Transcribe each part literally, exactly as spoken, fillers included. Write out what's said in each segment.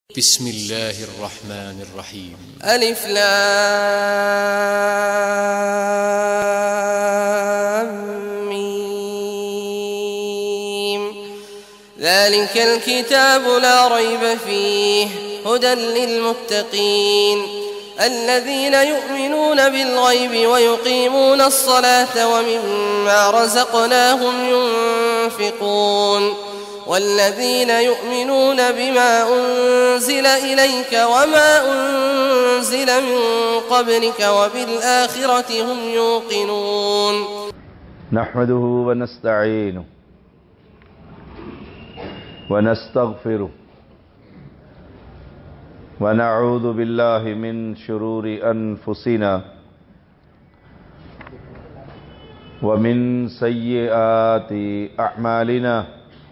بسم الله الرحمن الرحيم. ألف لام ميم. ذلك الكتاب لا ريب فيه هدى للمتقين الذين يؤمنون بالغيب ويقيمون الصلاة ومما رزقناهم ينفقون والذين يؤمنون بما أنزل إليك وما أنزل من قبلك وبالآخرة هم يوقنون. نحمده ونستعينه ونستغفره ونعوذ بالله من شرور أنفسنا ومن سيئات أعمالنا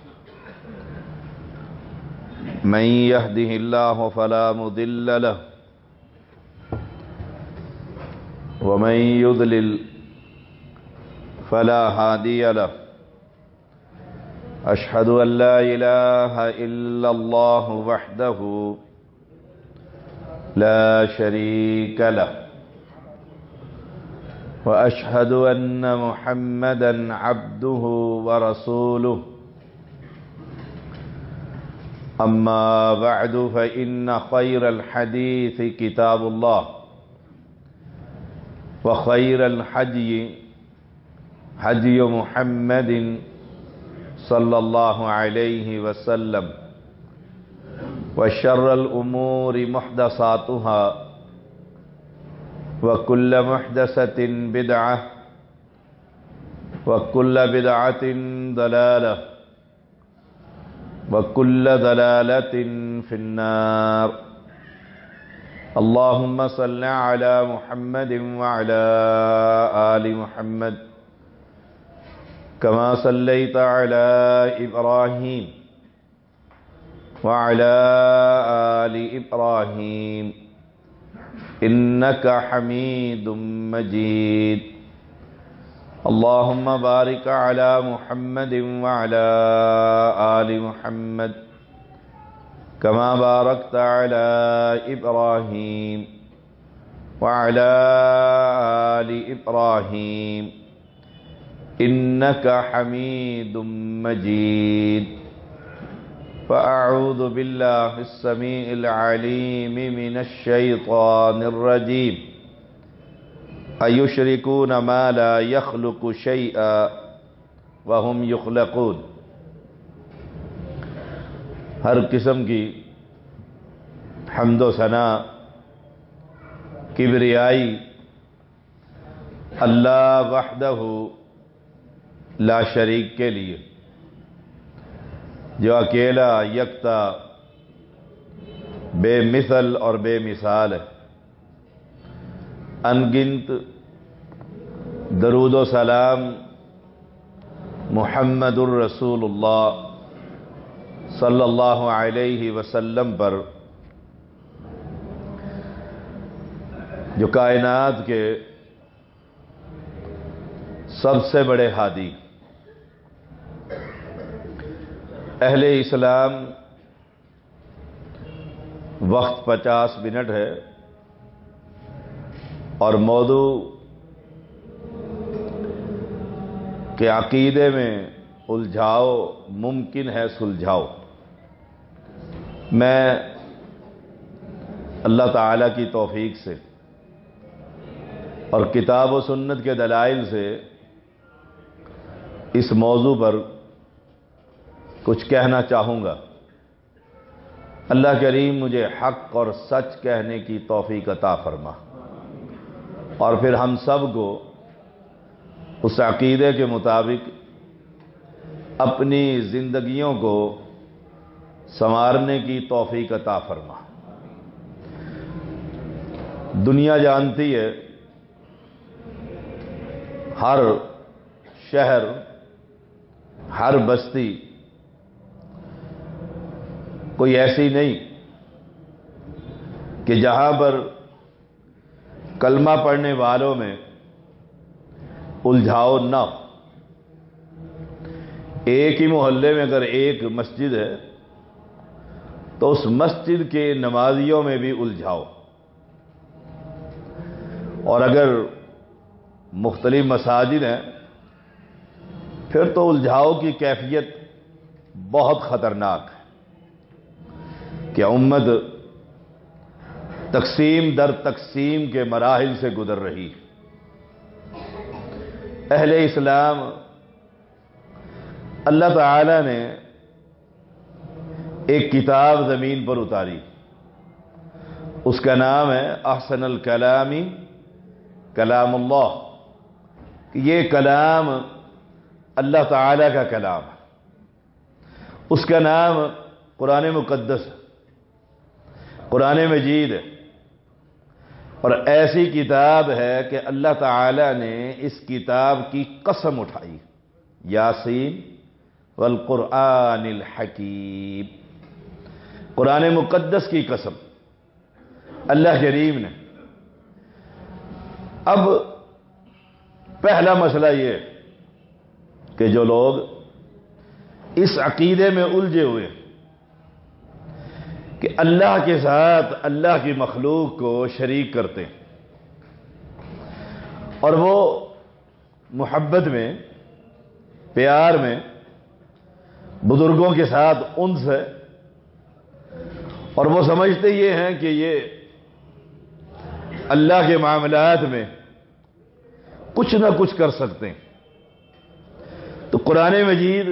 من يهده الله فلا مضل له ومن يضلل فلا هادي له. أشهد أن لا إله إلا الله وحده لا شريك له وأشهد أن محمدًا عبده ورسوله. أما بعد فإن خير الحديث كتاب الله وخير الحدي هدي محمد صلى الله عليه وسلم وشر الأمور محدثاتها وكل محدثة بدعة وكل بدعة ضلالة وكل ضلالة في النار. اللهم صل على محمد وعلى آل محمد كما صليت على إبراهيم وعلى آل إبراهيم إنك حميد مجيد. اللهم بارك على محمد وعلى آل محمد كما باركت على إبراهيم وعلى آل إبراهيم إنك حميد مجيد. فأعوذ بالله السميع العليم من الشيطان الرجيم. أيشركون ما لا يخلق شيئا وهم يخلقون. ہر قسم کی حمد و ثنا کبریائی اللہ وحدہ لا شریک کے لیے، جو اکیلا یکتا بے مثل اور بے مثال ہے. انگنت درود و سلام محمد الرسول اللہ صلی اللہ علیہ وسلم پر، جو کائنات کے سب سے بڑے ہادی. اہل اسلام وقت پچاس منٹ ہے اور موضوع کہ عقیدے میں الجھاؤ ممکن ہے سلجھاؤ. میں اللہ تعالیٰ کی توفیق سے اور کتاب و سنت کے دلائل سے اس موضوع پر کچھ کہنا چاہوں گا. اللہ کریم مجھے حق اور سچ کہنے کی توفیق عطا فرما، اور پھر ہم سب کو اس عقیدے کے مطابق اپنی زندگیوں کو سنوارنے کی توفیق عطا فرما. دنیا جانتی ہے ہر شہر، ہر بستی کوئی ایسی نہیں کہ جہاں پر کلمہ پڑھنے والوں میں الجھاؤ نہ ہو. ایک ہی محلے میں اگر ایک مسجد ہے تو اس مسجد کے نمازیوں میں بھی الجھاؤ، اور اگر مختلف مساجد ہیں پھر تو الجھاؤ کی کیفیت بہت خطرناک ہے کہ امت تقسیم در تقسیم کے مراحل سے گزر رہی ہے۔ اہل اسلام اللہ تعالی نے ایک کتاب زمین پر اتاری، اس کا نام ہے احسن الکلامی کلام اللہ، کہ یہ کلام اللہ تعالی کا کلام ہے، اس کا نام قرآن مقدس ہے، قرآن مجید ہے، اور ایسی کتاب ہے کہ اللہ تعالی نے اس کتاب کی قسم اٹھائی، یاسین والقرآن الحکیم، قرآن مقدس کی قسم اللہ کریم نے۔ اب پہلا مسئلہ یہ کہ جو لوگ اس عقیدے میں الجھے ہوئے کہ اللہ کے ساتھ اللہ کی مخلوق کو شریک کرتے ہیں، اور وہ محبت میں، پیار میں بزرگوں کے ساتھ انس ہے، اور وہ سمجھتے یہ ہیں کہ یہ اللہ کے معاملات میں کچھ نہ کچھ کر سکتے ہیں، تو قرآن مجید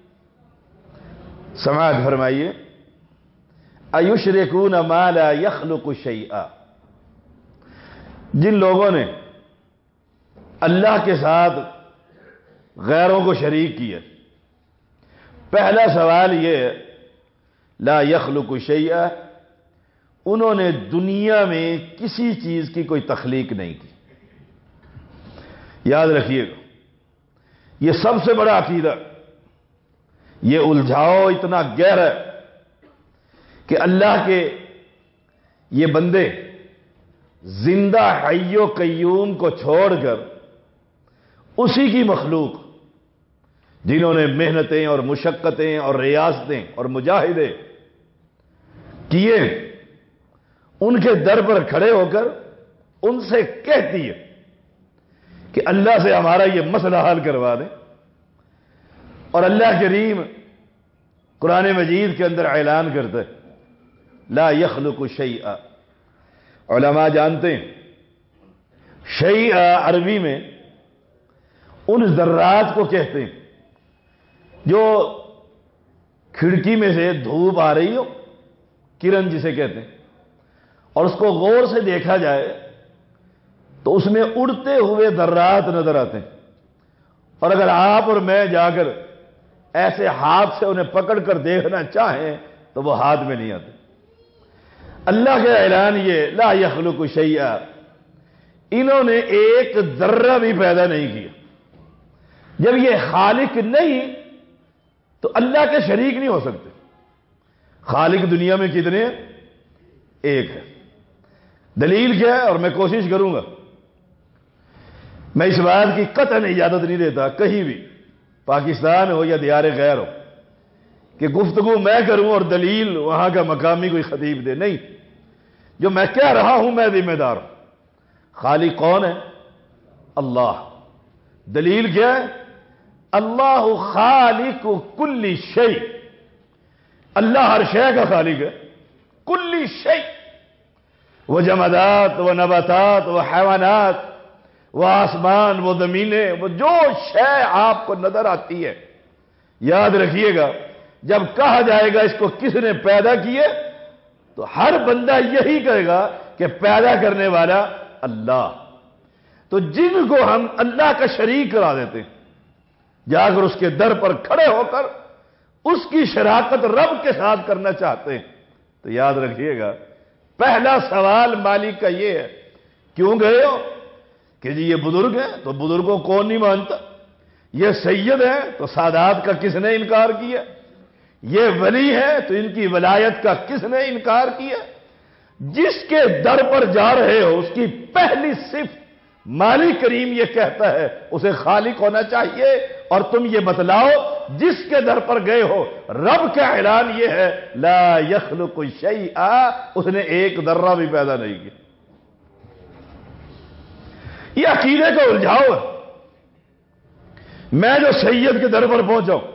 سماعت فرمائیے، اَيُشْرِكُونَ مَا لَا يَخْلُقُ شَيْئًا، جن لوگوں نے اللہ کے ساتھ غیروں کو شریک کیا، پہلا سوال یہ ہے لا يخلق شیئا، انہوں نے دنیا میں کسی چیز کی کوئی تخلیق نہیں کی۔ یاد رکھیے گا، یہ سب سے بڑا عقیدہ، یہ الجھاؤ اتنا گہرا ہے کہ اللہ کے یہ بندے زندہ حی و قیوم کو چھوڑ کر اسی کی مخلوق جنہوں نے محنتیں اور مشقتیں اور ریاستیں اور مجاہدے کیے، ان کے در پر کھڑے ہو کر ان سے کہتی ہے کہ اللہ سے ہمارا یہ مسئلہ حل کروا دیں، اور اللہ کریم قرآن مجید کے اندر اعلان کرتا ہے لا يخلق شیئا۔ علماء جانتے ہیں شیئا عربی میں ان ذرات کو کہتے ہیں جو کھڑکی میں سے دھوپ آ رہی ہو، کرن جسے کہتے ہیں، اور اس کو غور سے دیکھا جائے تو اس میں اڑتے ہوئے ذرات نظر آتے ہیں، اور اگر آپ اور میں جا کر ایسے ہاتھ سے انہیں پکڑ کر دیکھنا چاہیں تو وہ ہاتھ میں نہیں آتے۔ اللہ کا اعلان یہ لا يخلق شیئا، انہوں نے ایک ذرہ بھی پیدا نہیں کیا۔ جب یہ خالق نہیں تو اللہ کے شریک نہیں ہو سکتے۔ خالق دنیا میں کتنے ہیں؟ ایک ہے۔ دلیل کیا ہے؟ اور میں کوشش کروں گا، میں اس بات کی قطعاً اجازت نہیں دیتا کہیں بھی، پاکستان ہو یا دیار غیر ہو، کہ گفتگو میں کروں اور دلیل وہاں کا مقامی کوئی خطیب دے، نہیں، جو میں کہہ رہا ہوں میں ذمہ دار ہوں۔ خالق کون ہے؟ اللہ۔ دلیل کیا ہے؟ اللہ خالق کل شیء، اللہ ہر شے کا خالق ہے، کل شیء، وہ جمادات، وہ نباتات، وہ حیوانات، وہ آسمان، وہ زمینیں، وہ جو شے آپ کو نظر آتی ہے، یاد رکھیے گا جب کہا جائے گا اس کو کس نے پیدا کیے تو ہر بندہ یہی کہے گا کہ پیدا کرنے والا اللہ۔ تو جن کو ہم اللہ کا شریک کرا دیتے ہیں، جا کر اس کے در پر کھڑے ہو کر اس کی شراکت رب کے ساتھ کرنا چاہتے ہیں، تو یاد رکھیے گا پہلا سوال مالک کا یہ ہے کیوں گئے ہو؟ کہ جی یہ بزرگ ہیں تو بزرگوں کون نہیں مانتا، یہ سید ہیں تو سادات کا کس نے انکار کیا، یہ ولی ہے تو ان کی ولایت کا کس نے انکار کیا؟ جس کے در پر جا رہے ہو اس کی پہلی صفت مالک کریم یہ کہتا ہے اسے خالق ہونا چاہیے، اور تم یہ بتلاؤ جس کے در پر گئے ہو، رب کا اعلان یہ ہے لا یخلق شیئا، اس نے ایک ذرہ بھی پیدا نہیں کیا۔ یہ عقیدے کا الجھاؤ ہے۔ میں جو سید کے در پر پہنچا ہوں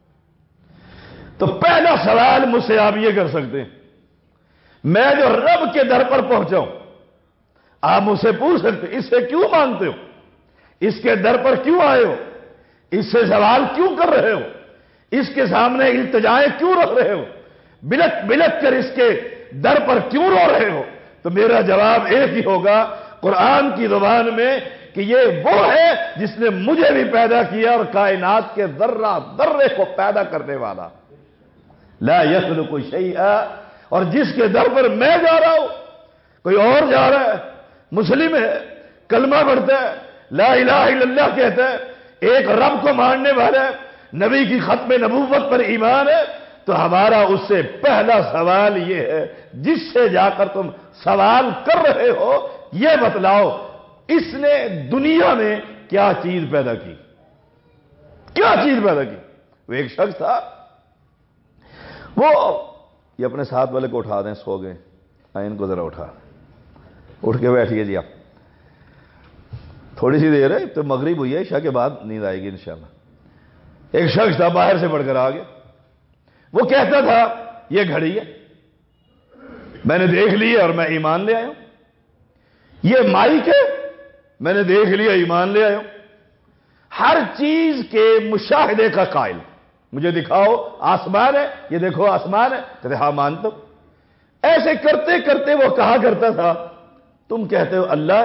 تو پہلا سوال مجھ سے آپ یہ کر سکتے ہیں، میں جو رب کے در پر پہنچا ہوں آپ مجھ سے پوچھ سکتے ہیں اس سے کیوں مانگتے ہو، اس کے در پر کیوں آئے ہو، اس سے سوال کیوں کر رہے ہو، اس کے سامنے التجائیں کیوں رکھ رہے ہو، بلک بلک کر اس کے در پر کیوں رو رہے ہو؟ تو میرا جواب ایک ہی ہوگا قرآن کی زبان میں کہ یہ وہ ہے جس نے مجھے بھی پیدا کیا اور کائنات کے ذرہ ذرے کو پیدا کرنے والا، لا یخلق شیئا۔ اور جس کے در پر میں جا رہا ہوں کوئی اور جا رہا ہے، مسلم ہے، کلمہ پڑھتا ہے، لا الہ الا اللہ کہتا ہے، ایک رب کو ماننے والا ہے، نبی کی ختم نبوت پر ایمان ہے، تو ہمارا اس سے پہلا سوال یہ ہے جس سے جا کر تم سوال کر رہے ہو یہ بتلاؤ اس نے دنیا میں کیا چیز پیدا کی، کیا چیز پیدا کی؟ وہ ایک شخص تھا، وہ یہ اپنے ساتھ والے کو اٹھا دیں، سو گئے، ان کو ذرا اٹھا، اٹھ کے بیٹھیے جی آپ، تھوڑی سی دیر ہے تو مغرب ہوئی ہے، عشاء کے بعد نیند آئے گی انشاءاللہ۔ ایک شخص تھا باہر سے پڑھ کر آ گیا، وہ کہتا تھا یہ گھڑی ہے، میں نے دیکھ لی اور میں ایمان لے آیا ہوں، یہ مائک ہے، میں نے دیکھ لیا ایمان لے آیا ہوں، ہر چیز کے مشاہدے کا قائل، مجھے دکھاؤ آسمان ہے، یہ دیکھو آسمان ہے، کہتے ہاں مانتا ہوں۔ ایسے کرتے کرتے وہ کہا کرتا تھا تم کہتے ہو اللہ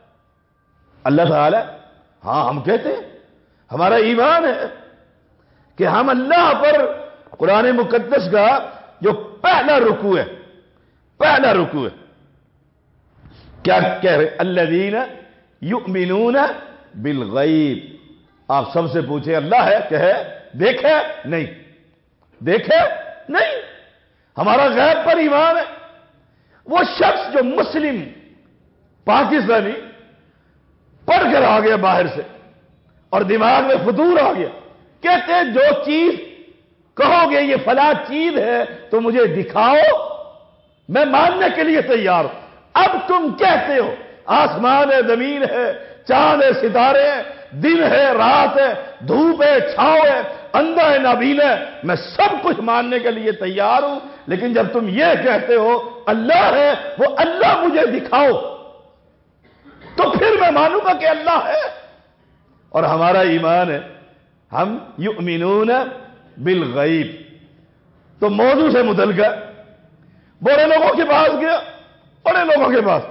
اللہ تعالی، ہاں ہم کہتے ہیں، ہمارا ایمان ہے کہ ہم اللہ پر قرآن مقدس کا جو پہلا رکوع ہے، پہلا رکوع ہے، کیا کہہ رہے؟ الذین یؤمنون بالغیب۔ آپ سب سے پوچھیں اللہ ہے کہ ہے؟ دیکھے نہیں، دیکھے نہیں، ہمارا غیب پر ایمان ہے۔ وہ شخص جو مسلم پاکستانی پڑھ کر آ گیا باہر سے اور دماغ میں فطور آ گیا، کہتے ہیں جو چیز کہو گے یہ فلاں چیز ہے تو مجھے دکھاؤ، میں ماننے کے لیے تیار ہوں۔ اب تم کہتے ہو آسمان ہے، زمین ہے، چاند ہے، ستارے ہیں، دن ہے، رات ہے، دھوپ ہے، چھاؤ ہے، اندھا ہے، نابین ہے، میں سب کچھ ماننے کے لیے تیار ہوں، لیکن جب تم یہ کہتے ہو اللہ ہے، وہ اللہ مجھے دکھاؤ تو پھر میں مانوں گا کہ اللہ ہے۔ اور ہمارا ایمان ہے ہم یؤمنون بالغیب۔ تو موضوع سے متعلقہ بڑے لوگوں کے پاس گیا، بڑے لوگوں کے پاس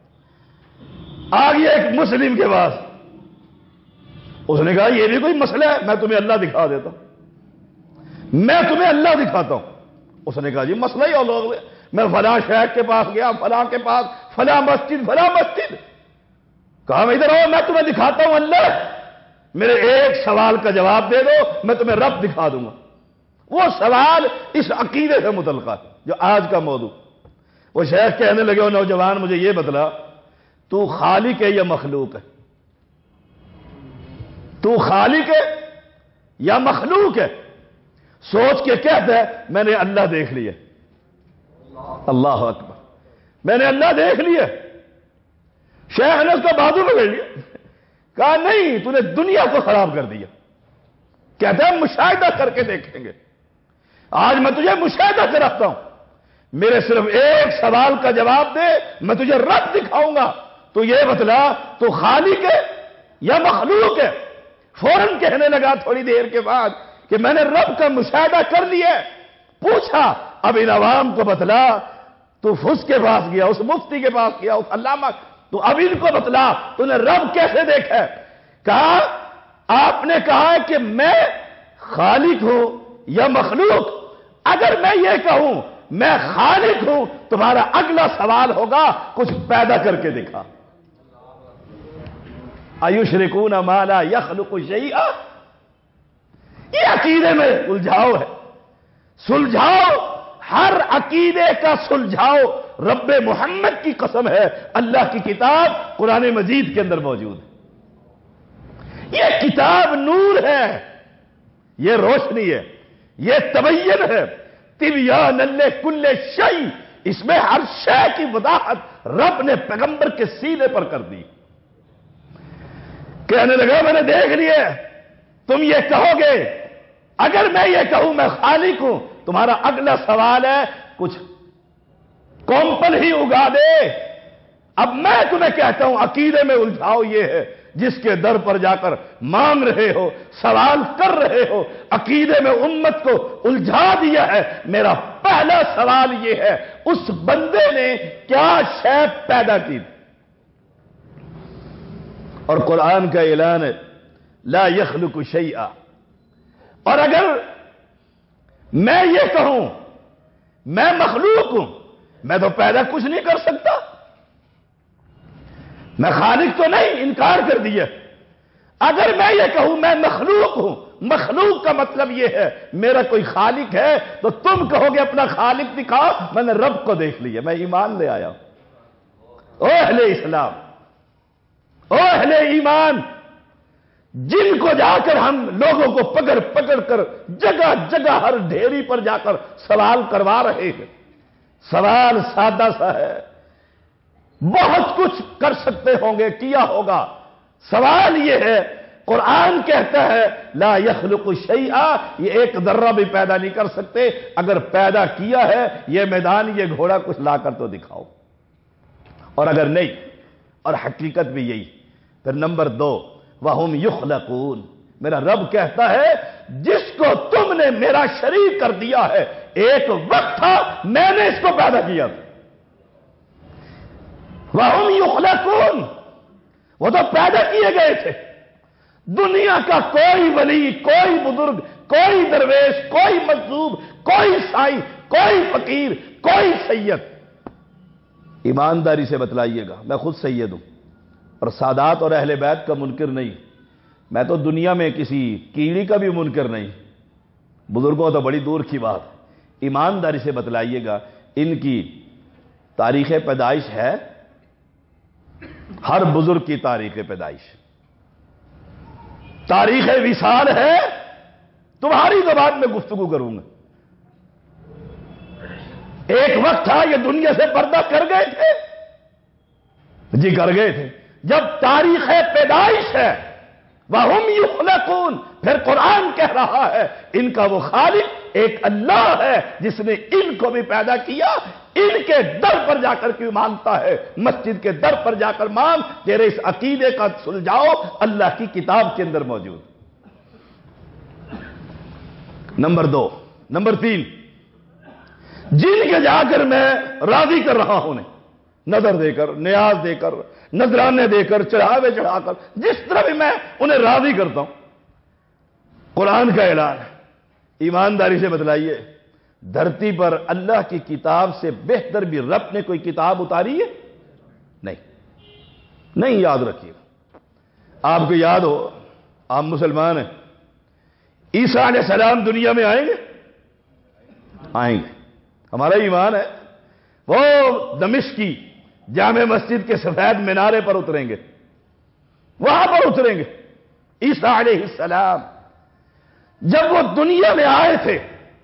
آ گیا، ایک مسلم کے پاس، اس نے کہا یہ بھی کوئی مسئلہ ہے، میں تمہیں اللہ دکھا دیتا ہوں، میں تمہیں اللہ دکھاتا ہوں۔ اس نے کہا جی مسئلہ ہی اور لوگ، میں فلاں شیخ کے پاس گیا، فلاں کے پاس، فلاں مسجد، فلاں مسجد، کہا میں ادھر آؤ میں تمہیں دکھاتا ہوں اللہ، میرے ایک سوال کا جواب دے دو میں تمہیں رب دکھا دوں گا۔ وہ سوال اس عقیدے سے متعلق ہے جو آج کا موضوع۔ وہ شیخ کہنے لگے وہ نوجوان مجھے یہ بتلا تو خالق ہے یا مخلوق ہے؟ تو خالق ہے یا مخلوق ہے؟ سوچ کے کہتا ہے میں نے اللہ دیکھ لیا۔ اللہ اکبر، میں نے اللہ دیکھ لیا۔ شیخ نے اس کو بازو میں لے لیا، کہا نہیں تو نے دنیا کو خراب کر دیا۔ کہتا ہے مشاہدہ کر کے دیکھیں گے، آج میں تجھے مشاہدہ کراتا ہوں، میرے صرف ایک سوال کا جواب دے میں تجھے رب دکھاؤں گا، تو یہ بتلا تو خالق ہے یا مخلوق ہے؟ فوراً کہنے لگا تھوڑی دیر کے بعد کہ میں نے رب کا مشاہدہ کر لیا۔ پوچھا اب ان عوام کو بتلا، تو فس کے پاس گیا، اس مفتی کے پاس گیا، اس علامہ، تو اب ان کو بتلا تو نے رب کیسے دیکھا ہے؟ کہا آپ نے کہا ہے کہ میں خالق ہوں یا مخلوق، اگر میں یہ کہوں میں خالق ہوں تمہارا اگلا سوال ہوگا کچھ پیدا کر کے دکھا۔ ایشرکون ما لا یخلق شیئا، یہ عقیدے میں الجھاؤ ہے، سلجھاؤ، ہر عقیدے کا سلجھاؤ رب محمد کی قسم ہے اللہ کی کتاب قرآن مجید کے اندر موجود ہے۔ یہ کتاب نور ہے، یہ روشنی ہے، یہ تبین ہے، تبیان لکل شیء، اس میں ہر شے کی وضاحت رب نے پیغمبر کے سینے پر کر دی۔ کہنے لگا میں نے دیکھ لیے، تم یہ کہو گے، اگر میں یہ کہوں میں خالق ہوں، تمہارا اگلا سوال ہے کچھ کومپل ہی اگا دے۔ اب میں تمہیں کہتا ہوں عقیدے میں الجھاؤ یہ ہے، جس کے در پر جا کر مانگ رہے ہو، سوال کر رہے ہو، عقیدے میں امت کو الجھا دیا ہے۔ میرا پہلا سوال یہ ہے، اس بندے نے کیا شے پیدا کی؟ اور قرآن کا اعلان ہے لا یخلق شیئا۔ اور اگر میں یہ کہوں میں مخلوق ہوں، میں تو پیدا کچھ نہیں کر سکتا، میں خالق تو نہیں، انکار کر دیا۔ اگر میں یہ کہوں میں مخلوق ہوں، مخلوق کا مطلب یہ ہے میرا کوئی خالق ہے، تو تم کہو گے اپنا خالق دکھاؤ، میں نے رب کو دیکھ لیا، میں ایمان لے آیا ہوں۔ او اہل اسلام، او اہل ایمان، جن کو جا کر ہم لوگوں کو پکڑ پکڑ کر جگہ جگہ ہر ڈھیری پر جا کر سوال کروا رہے ہیں، سوال سادہ سا ہے، بہت کچھ کر سکتے ہوں گے، کیا ہوگا۔ سوال یہ ہے، قرآن کہتا ہے لا یخلق شیئا، یہ ایک ذرہ بھی پیدا نہیں کر سکتے، اگر پیدا کیا ہے یہ میدان یہ گھوڑا کچھ لا کر تو دکھاؤ، اور اگر نہیں، اور حقیقت بھی یہی۔ پھر نمبر دو وَهُمْ يُخْلَقُونَ، میرا رب کہتا ہے جس کو تم نے میرا شریک کر دیا ہے، ایک وقت تھا میں نے اس کو پیدا کیا تھا۔ وَهُمْ يُخْلَقُونَ، وہ تو پیدا کیے گئے تھے۔ دنیا کا کوئی ولی، کوئی بزرگ، کوئی درویش، کوئی مجذوب، کوئی سائی، کوئی فقیر، کوئی سید، ایمانداری سے بتلائیے گا، میں خود سید ہوں اور سادات اور اہل بیت کا منکر نہیں، میں تو دنیا میں کسی کیڑی کا بھی منکر نہیں، بزرگوں تو بڑی دور کی بات۔ ایمانداری سے بتلائیے گا ان کی تاریخ پیدائش ہے، ہر بزرگ کی تاریخ پیدائش، تاریخ وصال ہے، تمہاری زبان میں گفتگو کروں گا۔ ایک وقت تھا یہ دنیا سے پردہ کر گئے تھے، جی کر گئے تھے۔ جب تاریخ پیدائش ہے وَهُمْ يُخْلَقُونَ، پھر قرآن کہہ رہا ہے ان کا وہ خالق ایک اللہ ہے جس نے ان کو بھی پیدا کیا۔ ان کے در پر جا کر کیوں مانگتا ہے؟ مسجد کے در پر جا کر مانگ، تیرے اس عقیدے کا سلجھاؤ اللہ کی کتاب کے اندر موجود۔ نمبر دو، نمبر تین، جن کے جا کر میں راضی کر رہا ہوں، نظر دے کر، نیاز دے کر، نذرانے دے کر، چڑھاوے چڑھا کر، جس طرح بھی میں انہیں راضی کرتا ہوں، قرآن کا اعلان ہے، ایمانداری سے بتلائیے دھرتی پر اللہ کی کتاب سے بہتر بھی رب نے کوئی کتاب اتاری ہے؟ نہیں، نہیں، یاد رکھیے۔ آپ کو یاد ہو، آپ مسلمان ہیں، عیسیٰ علیہ السلام دنیا میں آئیں گے؟ آئیں گے، ہمارا ایمان ہے۔ وہ دمشق کی جامع مسجد کے سفید مینارے پر اتریں گے، وہاں پر اتریں گے۔ عیسیٰ علیہ السلام جب وہ دنیا میں آئے تھے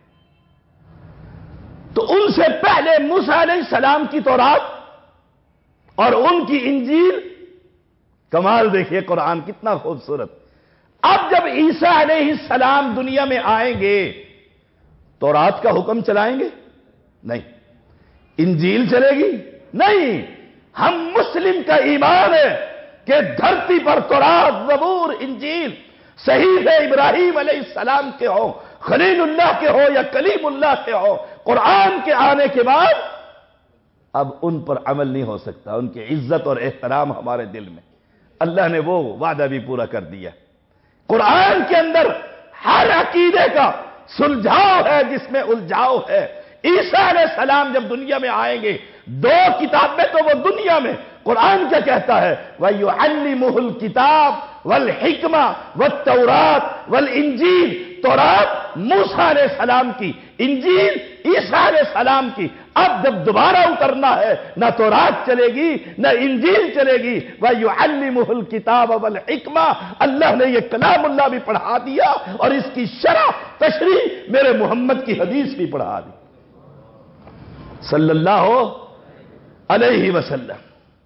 تو ان سے پہلے موسیٰ علیہ السلام کی تورات اور ان کی انجیل، کمال دیکھیے قرآن کتنا خوبصورت۔ اب جب عیسیٰ علیہ السلام دنیا میں آئیں گے تورات کا حکم چلائیں گے؟ نہیں۔ انجیل چلے گی؟ نہیں۔ ہم مسلم کا ایمان ہے کہ دھرتی پر تورات، زبور، انجیل صحیفہ ابراہیم علیہ السلام کے ہو، خلیل اللہ کے ہو یا کلیم اللہ کے ہو، قرآن کے آنے کے بعد اب ان پر عمل نہیں ہو سکتا۔ ان کی عزت اور احترام ہمارے دل میں، اللہ نے وہ وعدہ بھی پورا کر دیا۔ قرآن کے اندر ہر عقیدے کا سلجھاؤ ہے جس میں الجھاؤ ہے۔ عیسیٰ علیہ السلام جب دنیا میں آئیں گے، دو کتابیں تو وہ دنیا میں، قرآن کیا کہتا ہے؟ وَيُعَلِّمُهُ الْكِتَابَ وَالْحِكْمَةَ وَالتَّوْرَاةَ وَالْإِنجِيلَ، تورات موسیٰ علیہ السلام کی، انجیل عیسیٰ علیہ السلام کی۔ اب جب دوبارہ اترنا ہے نہ تورات چلے گی نہ انجیل چلے گی، وَيُعَلِّمُهُ الْكِتَابَ وَالْحِکْمَةَ، اللہ نے یہ کلام اللہ بھی پڑھا دیا اور اس کی شرح تشریح میرے محمد کی حدیث بھی پڑھا دی صلی اللہ علیہ وسلم۔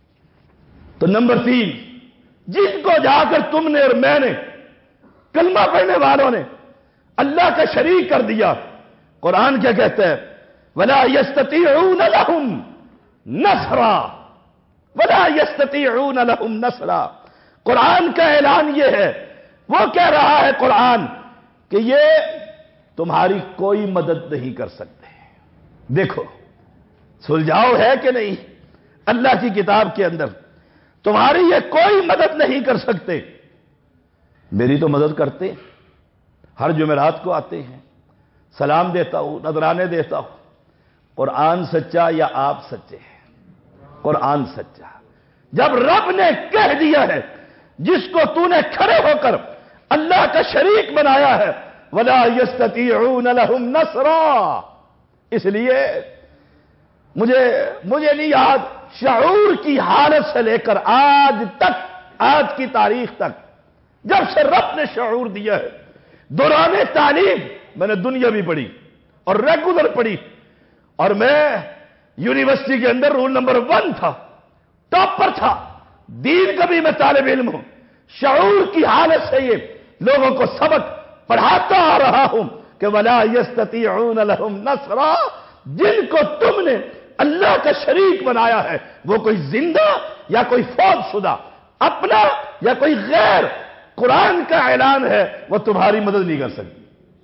تو نمبر تین، جن کو جا کر تم نے اور میں نے کلمہ پڑھنے والوں نے اللہ کا شریک کر دیا، قرآن کیا کہتا ہے؟ وَلَا يَسْتَطِيعُونَ لَهُمْ نَصْرًا وَلَا يَسْتَطِيعُونَ لَهُمْ نَصْرًا۔ قرآن کا اعلان یہ ہے، وہ کہہ رہا ہے قرآن کہ یہ تمہاری کوئی مدد نہیں کر سکتے۔ دیکھو سلجھاؤ ہے کہ نہیں اللہ کی کتاب کے اندر، تمہاری یہ کوئی مدد نہیں کر سکتے۔ میری تو مدد کرتے، ہر جمعرات کو آتے ہیں، سلام دیتا ہوں، نذرانے دیتا ہوں۔ قرآن سچا یا آپ سچے ہیں؟ قرآن سچا۔ جب رب نے کہہ دیا ہے جس کو تو نے کھڑے ہو کر اللہ کا شریک بنایا ہے، وَلَا يَسْتَطِيعُونَ لَهُمْ نَصْرًا، اس لیے مجھے مجھے نہیں یاد شعور کی حالت سے لے کر آج تک، آج کی تاریخ تک، جب سے رب نے شعور دیا ہے، دوران تعلیم میں نے دنیا بھی پڑھی اور ریگولر پڑھی، اور میں یونیورسٹی کے اندر رول نمبر ون تھا، ٹاپ پر تھا، دین کا بھی میں طالب علم ہوں، شعور کی حالت سے یہ لوگوں کو سبق پڑھاتا آ رہا ہوں کہ وَلَا يَسْتَطِيعُونَ لَهُمْ نَصْرًا، جن کو تم نے اللہ کا شریک بنایا ہے، وہ کوئی زندہ یا کوئی فوت شدہ، اپنا یا کوئی غیر، قرآن کا اعلان ہے وہ تمہاری مدد نہیں کر سکتی،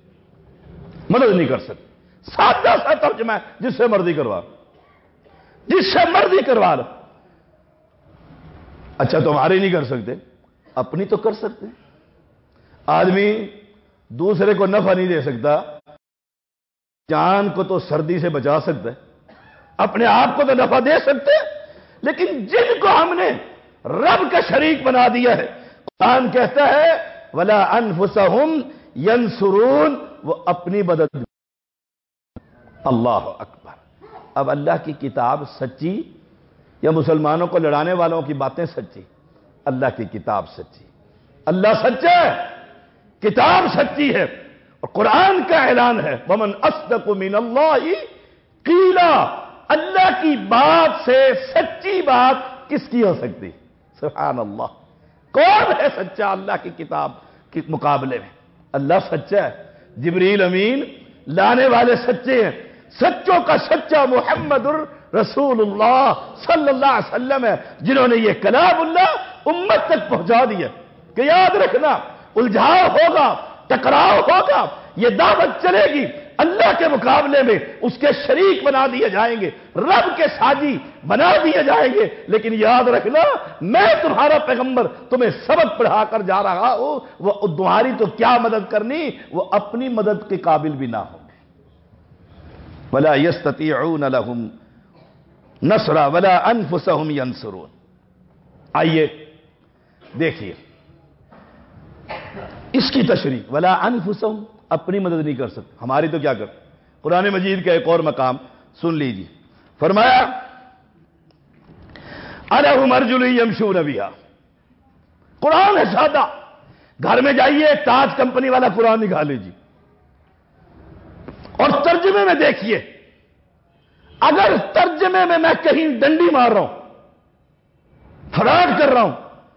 مدد نہیں کر سکتی۔ سادہ سا ترجمہ ہے، جس سے مرضی کروا جس سے مرضی کروا لو۔ اچھا تمہاری نہیں کر سکتے، اپنی تو کر سکتے۔ آدمی دوسرے کو نفع نہیں دے سکتا، جان کو تو سردی سے بچا سکتا ہے، اپنے آپ کو تو نفع دے سکتے، لیکن جن کو ہم نے رب کا شریک بنا دیا ہے، قرآن کہتا ہے وَلَا أَنفُسَهُمْ يَنْصُرُونَ، وہ اپنی مدد۔ اللہ اکبر۔ اب اللہ کی کتاب سچی یا مسلمانوں کو لڑانے والوں کی باتیں سچی؟ اللہ کی کتاب سچی، اللہ سچا ہے، کتاب سچی ہے، اور قرآن کا اعلان ہے وَمَنْ أَصْدَقُ مِنَ اللَّهِ قِيلًا، اللہ کی بات سے سچی بات کس کی ہو سکتی؟ سبحان اللہ۔ کون ہے سچا اللہ کی کتاب کے مقابلے میں؟ اللہ سچا ہے، جبریل امین لانے والے سچے ہیں، سچوں کا سچا محمد رسول اللہ صلی اللہ علیہ وسلم ہے، جنہوں نے یہ کلام اللہ امت تک پہنچا دیا کہ یاد رکھنا الجھاؤ ہوگا، ٹکراؤ ہوگا، یہ دعوت چلے گی، اللہ کے مقابلے میں اس کے شریک بنا دیے جائیں گے، رب کے ساجی بنا دیے جائیں گے، لیکن یاد رکھنا میں تمہارا پیغمبر تمہیں سبق پڑھا کر جا رہا ہوں، وہ تمہاری تو کیا مدد کرنی، وہ اپنی مدد کے قابل بھی نہ ہوں گے۔ وَلَا يَسْتَطِيعُونَ لَهُمْ نَصْرًا وَلَا أَنفُسَهُمْ يَنْصُرُونَ۔ آئیے دیکھیے اس کی تشریح، وَلَا أَنفُسَهُمْ، اپنی مدد نہیں کر سکتے، ہماری تو کیا کر۔ قرآن مجید کا ایک اور مقام سن لیجیے، فرمایا أَلَهُمْ أَرْجُلٌ يَمْشُونَ بِهَا۔ قرآن ہے سادہ، گھر میں جائیے تاج کمپنی والا قرآن نکال لیجیے اور ترجمے میں دیکھیے، اگر ترجمے میں میں کہیں ڈنڈی مار رہا ہوں، فراڈ کر رہا ہوں،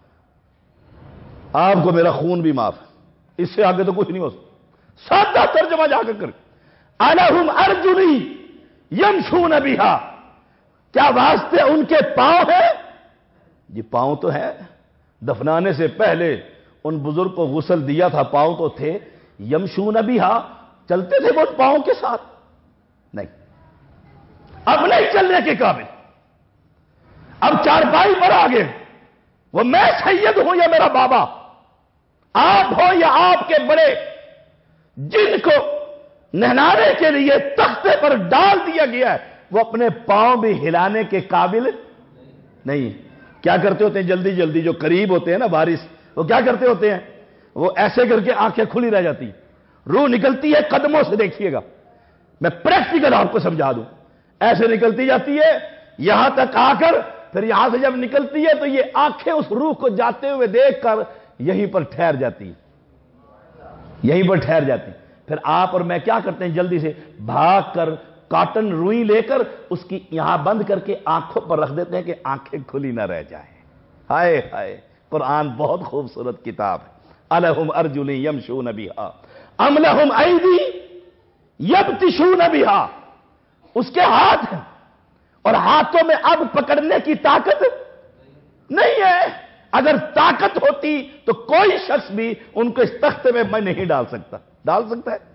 آپ کو میرا خون بھی معاف ہے، اس سے آگے تو کچھ نہیں ہو سکتا۔ سادہ ترجمہ جا کر کر أَلَهُمْ أَرْجُلٌ يَمْشُونَ بِهَا، کیا واسطے ان کے پاؤں ہیں؟ یہ پاؤں تو ہے، دفنانے سے پہلے ان بزرگ کو غسل دیا تھا، پاؤں تو تھے، یمشون بِہا، چلتے تھے وہ پاؤں کے ساتھ؟ نہیں، اب نہیں چلنے کے قابل، اب چارپائی پر آگے، وہ میں سید ہوں یا میرا بابا، آپ ہو یا آپ کے بڑے، جن کو نہلانے کے لیے تختے پر ڈال دیا گیا ہے، وہ اپنے پاؤں بھی ہلانے کے قابل نہیں۔ کیا کرتے ہوتے ہیں جلدی جلدی جو قریب ہوتے ہیں نا بارش، وہ کیا کرتے ہوتے ہیں؟ وہ ایسے کر کے آنکھیں کھلی رہ جاتی، روح نکلتی ہے قدموں سے، دیکھیے گا میں پریکٹیکل آپ کو سمجھا دوں، ایسے نکلتی جاتی ہے یہاں تک آ کر پھر یہاں سے جب نکلتی ہے تو یہ آنکھیں اس روح کو جاتے ہوئے دیکھ کر یہیں پر ٹھہر جاتی یہیں پر ٹھہر جاتی پھر آپ اور میں کیا کرتے ہیں جلدی سے بھاگ کر کاٹن روئی لے کر اس کی یہاں بند کر کے آنکھوں پر رکھ دیتے ہیں کہ آنکھیں کھلی نہ رہ جائیں. ہائے ہائے قرآن بہت خوبصورت کتاب ہے. الہم ارجل یمشون بہا ام لہم ایدی یبطشون بہا. اس کے ہاتھ ہیں اور ہاتھوں میں اب پکڑنے کی طاقت نہیں ہے. اگر طاقت ہوتی تو کوئی شخص بھی ان کو اس تختے میں میں نہیں ڈال سکتا. ڈال سکتا ہے؟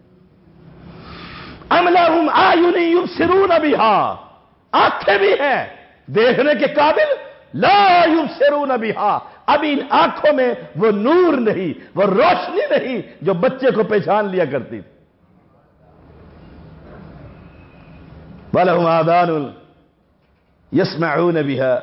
ام لہم اعین یبصرون بہا. آنکھیں بھی ہیں دیکھنے کے قابل. لا یبصرون بہا. اب ان آنکھوں میں وہ نور نہیں وہ روشنی نہیں جو بچے کو پہچان لیا کرتی تھی. وَلَهُمْ آذَانٌ يَسْمَعُونَ بِهَا.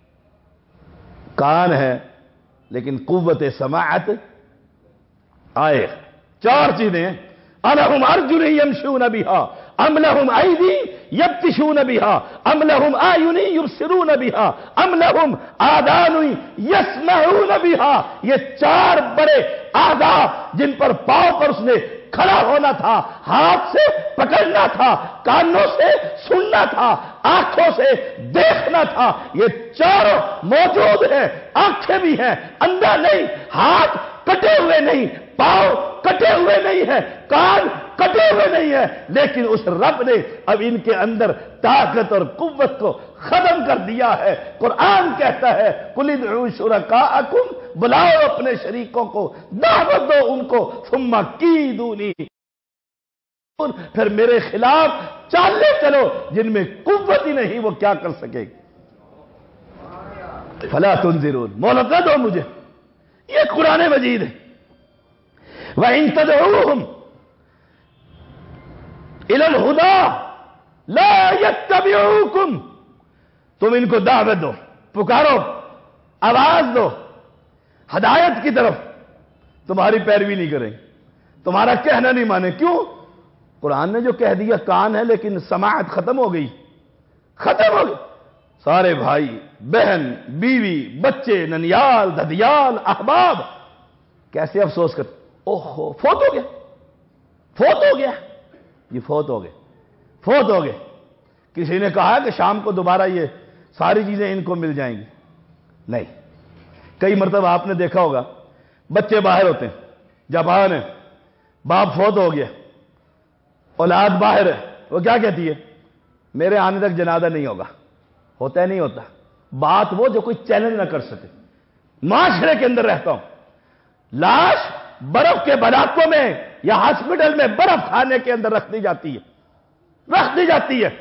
کان ہے لیکن قوت سماعت آئے. چار چیزیں ہیں. أَلَهُمْ أَرْجُلٌ يَمْشُونَ بِهَا أَمْ لَهُمْ أَيْدِي يَبْطِشُونَ بِهَا أَمْ لَهُمْ أَعْيُنٌ يُبْصِرُونَ بِهَا أَمْ لَهُمْ آذَانٌ يَسْمَعُونَ بِهَا. یہ چار بڑے اعضاء جن پر پاؤں پر اس نے کھڑا ہونا تھا, ہاتھ سے پکڑنا تھا, کانوں سے سننا تھا, آنکھوں سے دیکھنا تھا, یہ چاروں موجود ہیں. آنکھیں بھی ہیں, اندھا نہیں, ہاتھ کٹے ہوئے نہیں, پاؤں کٹے ہوئے نہیں ہیں, کان کٹے ہوئے نہیں ہیں, لیکن اس رب نے اب ان کے اندر طاقت اور قوت کو ختم کر دیا ہے. قرآن کہتا ہے قُلِ ادْعُوا شُرَكَاءَكُمْ, بلاؤ اپنے شریکوں کو, دعوت دو ان کو, ثُمَّ كِيدُونِي, پھر میرے خلاف چالیں چلو جن میں قوت ہی نہیں وہ کیا کر سکے. فَلَا تُنذِرُونَ, مہلت نہ دو مجھے. یہ قرآن مجید ہے. وَإِن تَدْعُوهُمْ إِلَى الْهُدَى لَا يَتَّبِعُوكُمْ. تم ان کو دعوت دو, پکارو, آواز دو ہدایت کی طرف, تمہاری پیروی نہیں کریں, تمہارا کہنا نہیں مانے. کیوں؟ قرآن نے جو کہہ دیا کان ہے لیکن سماعت ختم ہو گئی. ختم ہو گئی. سارے بھائی بہن بیوی بچے ننیال ددیال احباب کیسے افسوس کرتے, اوہو فوت ہو گیا, فوت ہو گیا, یہ فوت ہو گئے, فوت ہو گئے. کسی نے کہا کہ شام کو دوبارہ یہ ساری چیزیں ان کو مل جائیں گی. نہیں. کئی مرتبہ آپ نے دیکھا ہوگا بچے باہر ہوتے ہیں, جوان ہیں, باپ فوت ہو گیا, اولاد باہر ہے, وہ کیا کہتی ہے میرے آنے تک جنازہ نہیں ہوگا. ہوتا ہے نہیں ہوتا. بات وہ جو کوئی چیلنج نہ کر سکے. معاشرے کے اندر رہتا ہوں, لاش برف کے بلاکوں میں یا ہاسپٹل میں برف کھانے کے اندر رکھ دی جاتی ہے, رکھ دی جاتی ہے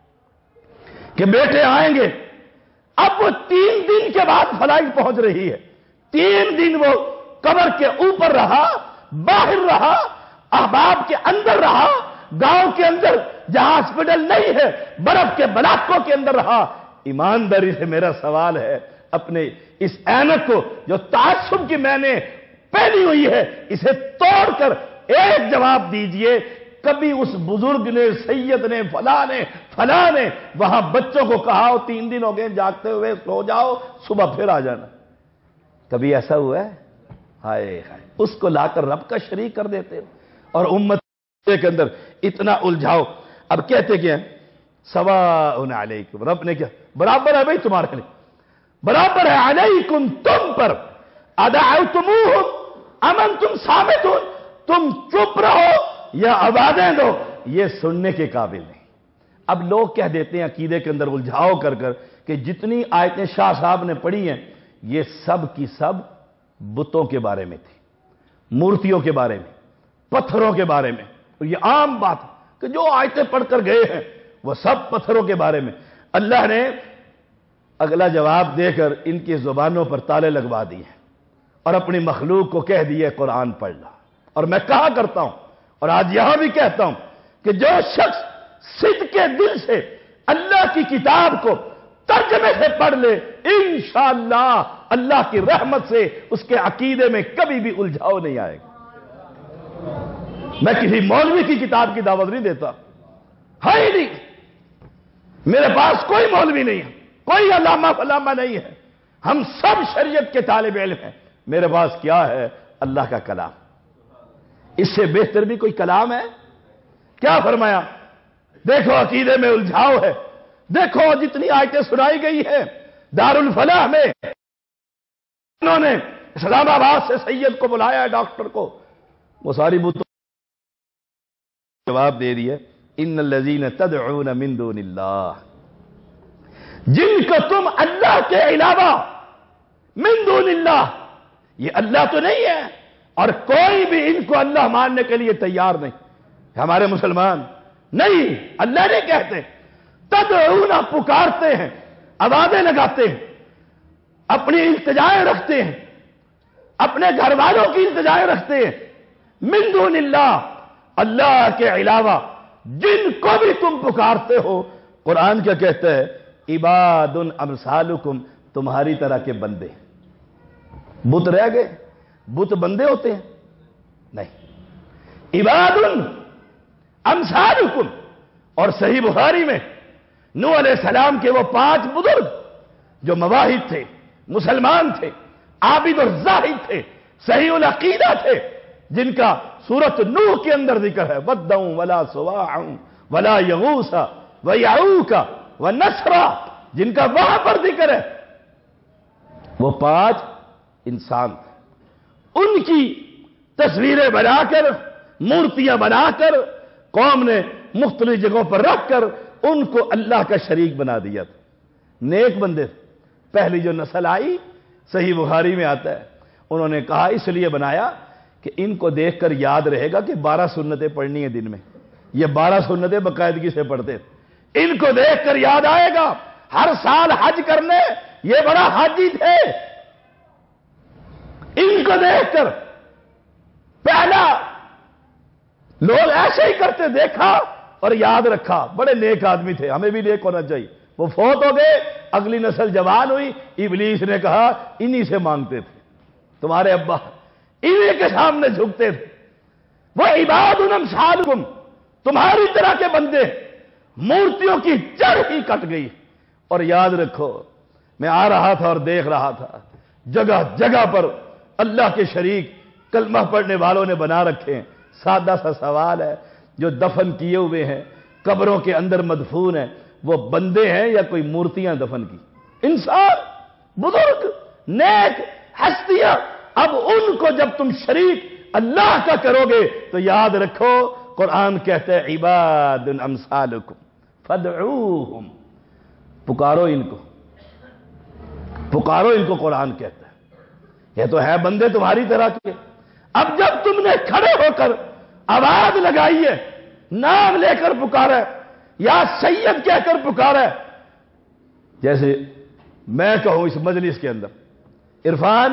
کہ بیٹے آئیں گے. اب وہ تین دن کے بعد فلائٹ پہنچ رہی ہے. تین دن وہ قبر کے اوپر رہا, باہر رہا, احباب کے اندر رہا, گاؤں کے اندر جہاں ہاسپٹل نہیں ہے برف کے بلاکوں کے اندر رہا. ایمانداری سے میرا سوال ہے, اپنے اس اینک کو جو تعصب کی میں نے پہنی ہوئی ہے اسے توڑ کر ایک جواب دیجئے. کبھی اس بزرگ نے, سید نے, فلاں نے فلاں نے وہاں بچوں کو کہا ہو تین دن ہو گئے جاگتے ہوئے, سو جاؤ صبح پھر آ جانا؟ کبھی ایسا ہوا ہے؟ ہائے ہائے. اس کو لا کر رب کا شریک کر دیتے ہو اور امت کے اندر اتنا الجھاؤ. اب کہتے کیا ہیں سواء علیکم, رب نے کیا برابر ہے بھائی تمہارے لیے, برابر ہے علیکم تم پر, ادعوتموہم ام انتم صامتون, تم چپ رہو یا آوازیں دو, یہ سننے کے قابل نہیں. اب لوگ کہہ دیتے ہیں عقیدے کے اندر الجھاؤ کر کر کہ جتنی آیتیں شاہ صاحب نے پڑھی ہیں یہ سب کی سب بتوں کے بارے میں تھی, مورتیوں کے بارے میں, پتھروں کے بارے میں. اور یہ عام بات کہ جو آیتیں پڑھ کر گئے ہیں وہ سب پتھروں کے بارے میں. اللہ نے اگلا جواب دے کر ان کی زبانوں پر تالے لگوا دیے اور اپنی مخلوق کو کہہ دیے قرآن پڑھ لا. اور میں کہا کرتا ہوں اور آج یہاں بھی کہتا ہوں کہ جو شخص صدق کے دل سے اللہ کی کتاب کو ترجمے سے پڑھ لے انشاءاللہ اللہ کی رحمت سے اس کے عقیدے میں کبھی بھی الجھاؤ نہیں آئے گا. میں کسی مولوی کی کتاب کی دعوت نہیں دیتا, ہے ہی نہیں. میرے پاس کوئی مولوی نہیں ہے، کوئی علامہ فلامہ نہیں ہے، ہم سب شریعت کے طالب علم ہیں۔ میرے پاس کیا ہے؟ اللہ کا کلام۔ اس سے بہتر بھی کوئی کلام ہے؟ کیا فرمایا؟ دیکھو عقیدے میں الجھاؤ ہے، دیکھو جتنی آیتیں سنائی گئی ہیں دارالفلاح میں، انہوں نے اسلام آباد سے سید کو بلایا ہے، ڈاکٹر کو، وہ ساری بتوں جواب دے رہی ہے، ان الذین تدعون من دون اللہ، جن کو تم اللہ کے علاوہ من دون اللہ، یہ اللہ تو نہیں ہے اور کوئی بھی ان کو اللہ ماننے کے لیے تیار نہیں۔ ہمارے مسلمان نہیں، اللہ نہیں کہتے، تدعون پکارتے ہیں، آوازیں لگاتے ہیں، اپنی التجائیں رکھتے ہیں، اپنے گھر والوں کی التجائیں رکھتے ہیں، من دون اللہ، اللہ کے علاوہ جن کو بھی تم پکارتے ہو، قرآن کیا کہتا ہے؟ عباد امثالکم، تمہاری طرح کے بندے۔ بت رہ گئے؟ بت بندے ہوتے ہیں؟ نہیں، عباد امثالکم۔ اور صحیح بخاری میں نوح علیہ السلام کے وہ پانچ بزرگ جو مواحد تھے، مسلمان تھے، عابد اور زاہد تھے، صحیح العقیدہ تھے، جن کا سورۃ نوح کے اندر ذکر ہے، وَدًّا وَلَا سُوَاعًا وَلَا يَغُوثَ وَيَعُوقَ وَنَسْرًا، جن کا وہاں پر ذکر ہے، وہ پانچ انسان تھے۔ ان کی تصویریں بنا کر، مورتیاں بنا کر قوم نے مختلف جگہوں پر رکھ کر ان کو اللہ کا شریک بنا دیا تھا۔ نیک بندے تھے۔ پہلی جو نسل آئی، صحیح بخاری میں آتا ہے، انہوں نے کہا اس لیے بنایا کہ ان کو دیکھ کر یاد رہے گا کہ بارہ سنتیں پڑھنی ہیں دن میں، یہ بارہ سنتیں باقاعدگی سے پڑھتے تھے، ان کو دیکھ کر یاد آئے گا ہر سال حج کرنے، یہ بڑا حاجی تھے، ان کو دیکھ کر پہلا لوگ ایسے ہی کرتے دیکھا اور یاد رکھا، بڑے نیک آدمی تھے، ہمیں بھی نیک ہونا چاہیے۔ وہ فوت ہو گئے، اگلی نسل جوان ہوئی، ابلیس نے کہا انہی سے مانگتے تھے، تمہارے ابا انہی کے سامنے جھکتے تھے۔ وہ عباد امثالکم، تمہاری طرح کے بندے، مورتیوں کی جڑ ہی کٹ گئی۔ اور یاد رکھو، میں آ رہا تھا اور دیکھ رہا تھا، جگہ جگہ پر اللہ کے شریک کلمہ پڑھنے والوں نے بنا رکھے ہیں۔ سادہ سا سوال ہے، جو دفن کیے ہوئے ہیں، قبروں کے اندر مدفون ہیں، وہ بندے ہیں یا کوئی مورتیاں دفن کی؟ انسان، بزرگ، نیک ہستیاں۔ اب ان کو جب تم شریک اللہ کا کرو گے تو یاد رکھو، قرآن کہتا ہے عباد امثالکم فادعوہم، پکارو ان کو، پکارو ان کو، قرآن کہتا ہے یہ تو ہے بندے تمہاری طرح کے۔ اب جب تم نے کھڑے ہو کر آواز لگائی ہے، نام لے کر پکارا ہے، یا سید کہہ کر پکارا ہے، جیسے میں کہوں اس مجلس کے اندر عرفان،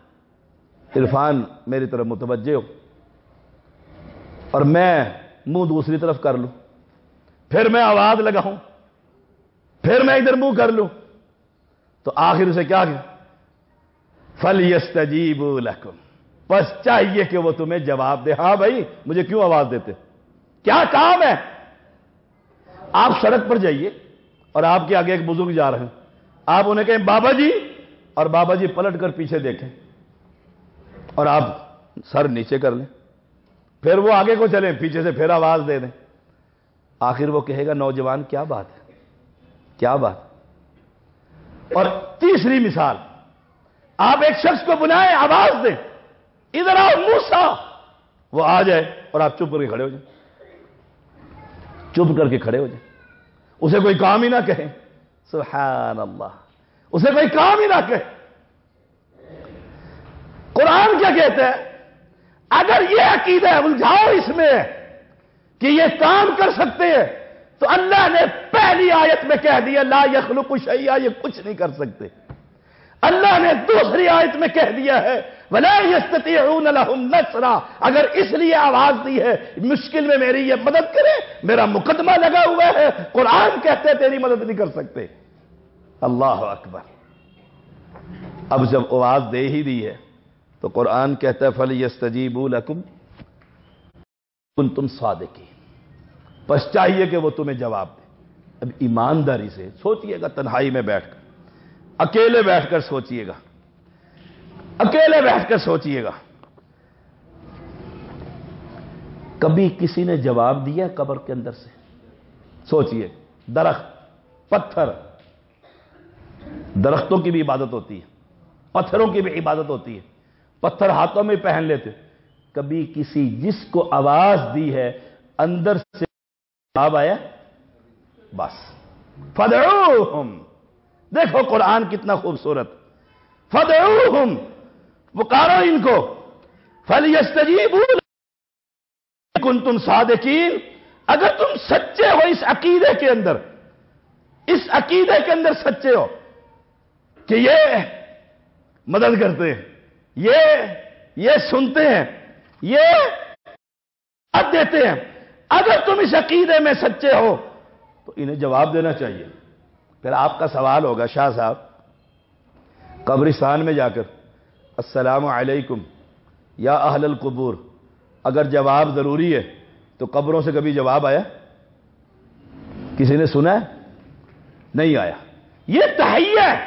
عرفان میری طرف متوجہ ہو، اور میں منہ دوسری طرف کر لوں، پھر میں آواز لگاؤں، پھر میں ادھر منہ کر لوں، تو آخر سے کیا کہ فَلْيَسْتَجِيبُوا لَكُمْ، بس چاہیے کہ وہ تمہیں جواب دے۔ ہاں بھائی مجھے کیوں آواز دیتے، کیا کام ہے؟ آپ سڑک پر جائیے اور آپ کے آگے ایک بزرگ جا رہے ہیں، آپ انہیں کہیں بابا جی، اور بابا جی پلٹ کر پیچھے دیکھیں اور آپ سر نیچے کر لیں، پھر وہ آگے کو چلیں، پیچھے سے پھر آواز دے دیں، آخر وہ کہے گا نوجوان کیا بات ہے، کیا بات۔ اور تیسری مثال، آپ ایک شخص کو بلائیں، آواز دیں، ادھر آؤ موسیٰ، وہ آ جائے اور آپ چپ کر کے کھڑے ہو جائیں، چپ کر کے کھڑے ہو جائیں، اسے کوئی کام ہی نہ کہے، سبحان اللہ، اسے کوئی کام ہی نہ کہے۔ قرآن کیا کہتا ہے؟ اگر یہ عقیدہ ہے، الجھاؤ اس میں کہ یہ کام کر سکتے ہیں، تو اللہ نے پہلی آیت میں کہہ دیا لا یخلق شیئا، یہ کچھ نہیں کر سکتے۔ اللہ نے دوسری آیت میں کہہ دیا ہے وَلَا يَسْتَطِيعُونَ لَهُمْ نَصْرًا، اگر اس لیے آواز دی ہے مشکل میں میری یہ مدد کرے، میرا مقدمہ لگا ہوا ہے، قرآن کہتے ہیں تیری مدد نہیں کر سکتے۔ اللہ اکبر۔ اب جب آواز دے ہی دی ہے تو قرآن کہتا ہے فَلْيَسْتَجِيبُوا لَكُمْ كُنْتُمْ صَادِقِينَ، بس چاہیے کہ وہ تمہیں جواب دے۔ اب ایمانداری سے سوچئے گا، تنہائی میں بیٹھ کر، اکیلے بیٹھ کر سوچئے گا، اکیلے بیٹھ کر سوچئے گا، کبھی کسی نے جواب دیا قبر کے اندر سے؟ سوچئے، درخت، پتھر، درختوں کی بھی عبادت ہوتی ہے، پتھروں کی بھی عبادت ہوتی ہے، پتھر ہاتھوں میں پہن لیتے، کبھی کسی جس کو آواز دی ہے اندر سے جواب آیا؟ بس فدعوہم، دیکھو قرآن کتنا خوبصورت، فدعوہم، پکارو ان کو، فلیستجیبوا لکم ان کنتم صادقین، اگر تم سچے ہو اس عقیدے کے اندر، اس عقیدے کے اندر سچے ہو کہ یہ مدد کرتے ہیں، یہ یہ سنتے ہیں، یہ ساتھ دیتے ہیں، اگر تم اس عقیدے میں سچے ہو تو انہیں جواب دینا چاہیے۔ پھر آپ کا سوال ہوگا، شاہ صاحب قبرستان میں جا کر السلام علیکم یا اہل القبور، اگر جواب ضروری ہے تو قبروں سے کبھی جواب آیا؟ کسی نے سنا ہے؟ نہیں آیا۔ یہ تحیہ ہے،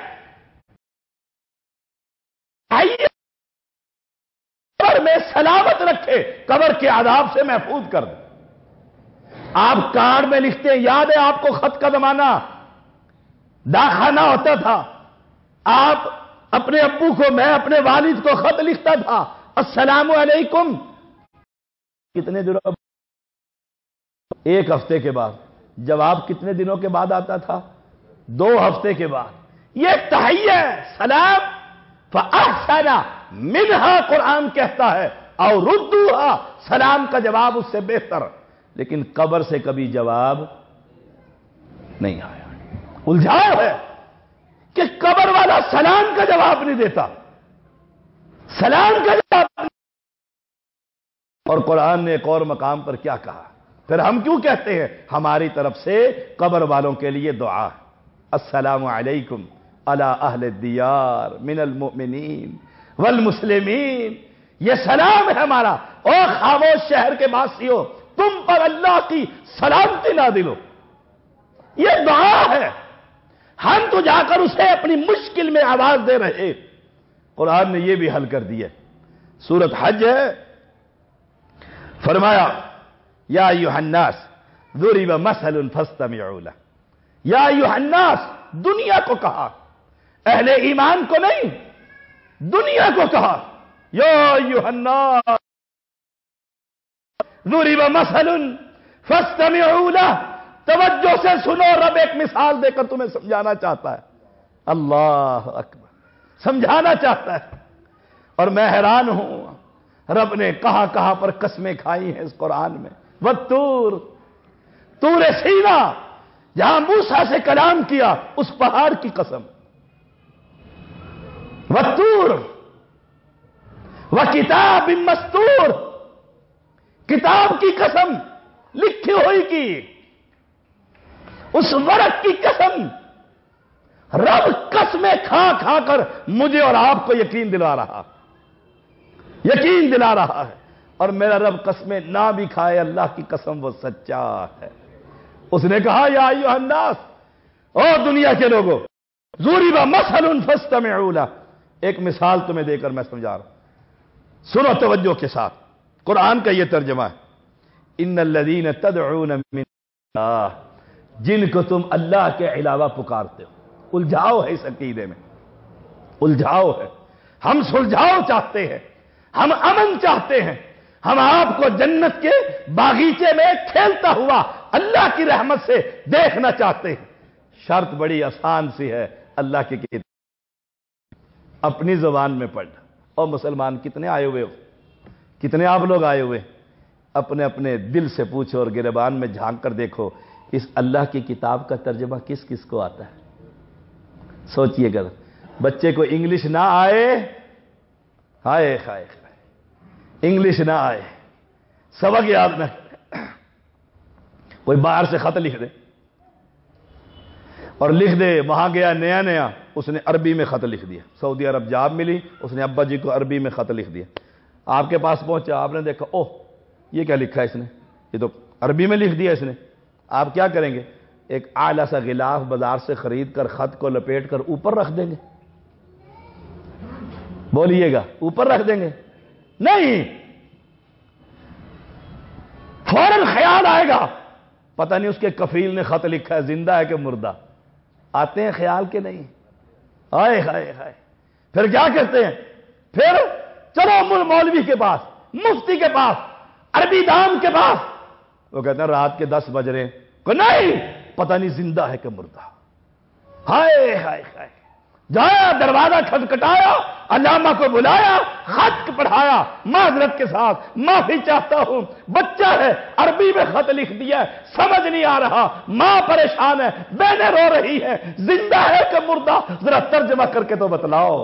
تحیہ قبر میں سلامت رکھے، قبر کے عذاب سے محفوظ کر دے۔ آپ کارڈ میں لکھتے ہیں، یاد ہے آپ کو خط کا زمانہ، ڈاکخانہ ہوتا تھا، آپ اپنے ابو کو، میں اپنے والد کو خط لکھتا تھا، السلام علیکم، کتنے دنوں، ایک ہفتے کے بعد، جواب کتنے دنوں کے بعد آتا تھا؟ دو ہفتے کے بعد۔ یہ تحیہ ہے، سلام، فَأَحْسَنَ مِنْهَا قرآن کہتا ہے، اور ردوها، سلام کا جواب اس سے بہتر، لیکن قبر سے کبھی جواب نہیں آیا۔ الجھاؤ ہے کہ قبر والا سلام کا جواب نہیں دیتا، سلام کا جواب نہیں۔ اور قرآن نے ایک اور مقام پر کیا کہا؟ پھر ہم کیوں کہتے ہیں ہماری طرف سے قبر والوں کے لیے دعا، السلام علیکم علی اہل الدیار من المؤمنین والمسلمین، یہ سلام ہے ہمارا، او خاموش شہر کے باسیوں، تم پر اللہ کی سلامتی نازل ہو، یہ دعا ہے۔ ہم تو جا کر اسے اپنی مشکل میں آواز دے رہے، قرآن نے یہ بھی حل کر دیا۔ سورۃ حج ہے، فرمایا یا ایھا الناس ضرب مثل فاستمعوا لہ، یا ایھا الناس، دنیا کو کہا، اہل ایمان کو نہیں، دنیا کو کہا، یا ایھا الناس ضرب مثل فاستمعوا لہ، توجہ سے سنو، رب ایک مثال دے کر تمہیں سمجھانا چاہتا ہے، اللہ اکبر، سمجھانا چاہتا ہے۔ اور میں حیران ہوں، رب نے کہاں کہاں پر قسمیں کھائی ہیں اس قرآن میں، والطور، طور سینا، جہاں موسیٰ سے کلام کیا، اس پہاڑ کی قسم، والطور وکتاب مستور، کتاب کی قسم، لکھی ہوئی کی، اس ورق کی قسم، رب قسمیں کھا کھا کر مجھے اور آپ کو یقین دلا رہا یقین دلا رہا ہے۔ اور میرا رب قسمیں نہ بھی کھائے، اللہ کی قسم وہ سچا ہے۔ اس نے کہا یا ایھا الناس، او دنیا کے لوگوں، ضرب مثل فاستمعوا لہ، ایک مثال تمہیں دے کر میں سمجھا رہا ہوں، سنو توجہ کے ساتھ، قرآن کا یہ ترجمہ ہے، ان الذین تدعون من اللہ، جن کو تم اللہ کے علاوہ پکارتے ہو۔ الجھاؤ ہے اس عقیدے میں، الجھاؤ ہے، ہم سلجھاؤ چاہتے ہیں، ہم امن چاہتے ہیں، ہم آپ کو جنت کے باغیچے میں کھیلتا ہوا اللہ کی رحمت سے دیکھنا چاہتے ہیں۔ شرط بڑی آسان سی ہے، اللہ کی کتاب اپنی زبان میں پڑھ۔ اور مسلمان کتنے آئے ہوئے ہو، کتنے آپ لوگ آئے ہوئے، اپنے اپنے دل سے پوچھو اور گریبان میں جھانک کر دیکھو، اس اللہ کی کتاب کا ترجمہ کس کس کو آتا ہے؟ سوچئے گا، بچے کو انگلش نہ آئے، ہائے ہائے، انگلش نہ آئے، سبق یاد نہ، کوئی باہر سے خط لکھ دے اور لکھ دے، وہاں گیا نیا نیا، اس نے عربی میں خط لکھ دیا، سعودی عرب جاب ملی، اس نے ابا جی کو عربی میں خط لکھ دیا، آپ کے پاس پہنچا، آپ نے دیکھا، اوہ یہ کیا لکھا ہے اس نے، یہ تو عربی میں لکھ دیا اس نے، آپ کیا کریں گے؟ ایک اعلیٰ سا غلاف بازار سے خرید کر خط کو لپیٹ کر اوپر رکھ دیں گے؟ بولیے گا اوپر رکھ دیں گے؟ نہیں، فوراً خیال آئے گا پتہ نہیں اس کے کفیل نے خط لکھا ہے زندہ ہے کہ مردہ. آتے ہیں خیال کے نہیں؟ آئے ہائے ہائے. پھر کیا کرتے ہیں؟ پھر چلو مولوی کے پاس، مفتی کے پاس، عربی دان کے پاس. وہ کہتے ہیں رات کے دس بج رہے ہیں. کہ نہیں، پتہ نہیں زندہ ہے کہ مردہ. ہائے ہائے ہائے. جایا دروازہ کھٹکھٹایا، علامہ کو بلایا، خط پڑھایا، معذرت کے ساتھ معافی چاہتا ہوں، بچہ ہے، عربی میں خط لکھ دیا ہے، سمجھ نہیں آ رہا، ماں پریشان ہے، بہنیں رو رہی ہے، زندہ ہے کہ مردہ، ذرا ترجمہ کر کے تو بتلاؤ.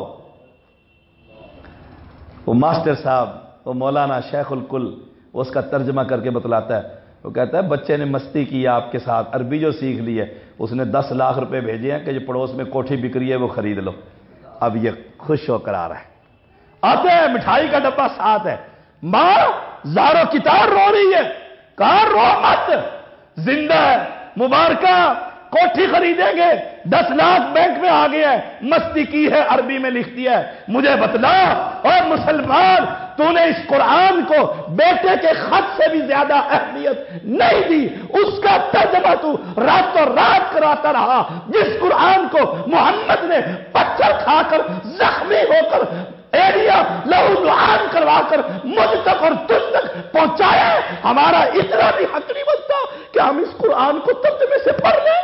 وہ ماسٹر صاحب، وہ مولانا شیخ الکل، وہ اس کا ترجمہ کر کے بتلاتا ہے. وہ کہتا ہے بچے نے مستی کی آپ کے ساتھ، عربی جو سیکھ لی ہے، اس نے دس لاکھ روپے بھیجے ہیں کہ جو پڑوس میں کوٹھی بک رہی ہے وہ خرید لو. اب یہ خوش ہو کر آ رہا ہے. آتے ہیں، مٹھائی کا ڈبہ ساتھ ہے. ماں زارو کتار رو رہی ہے. کہاں رو مت، زندہ ہے، مبارکہ کوٹھی خریدیں گے، دس لاکھ بینک میں آ گیا ہے، مستی کی ہے، عربی میں لکھ دیا ہے. مجھے بتلا، اور مسلمان تو نے اس قرآن کو بیٹے کے خط سے بھی زیادہ اہمیت نہیں دی. اس کا ترجمہ تو راتوں رات کراتا رہا، جس قرآن کو محمد نے پتھر کھا کر زخمی ہو کر ایریا لہو لعان کروا کر مجھ تک اور تجھ تک پہنچایا. ہمارا اتنا بھی حق نہیں بنتا کہ ہم اس قرآن کو ترجمے سے پڑھ لیں.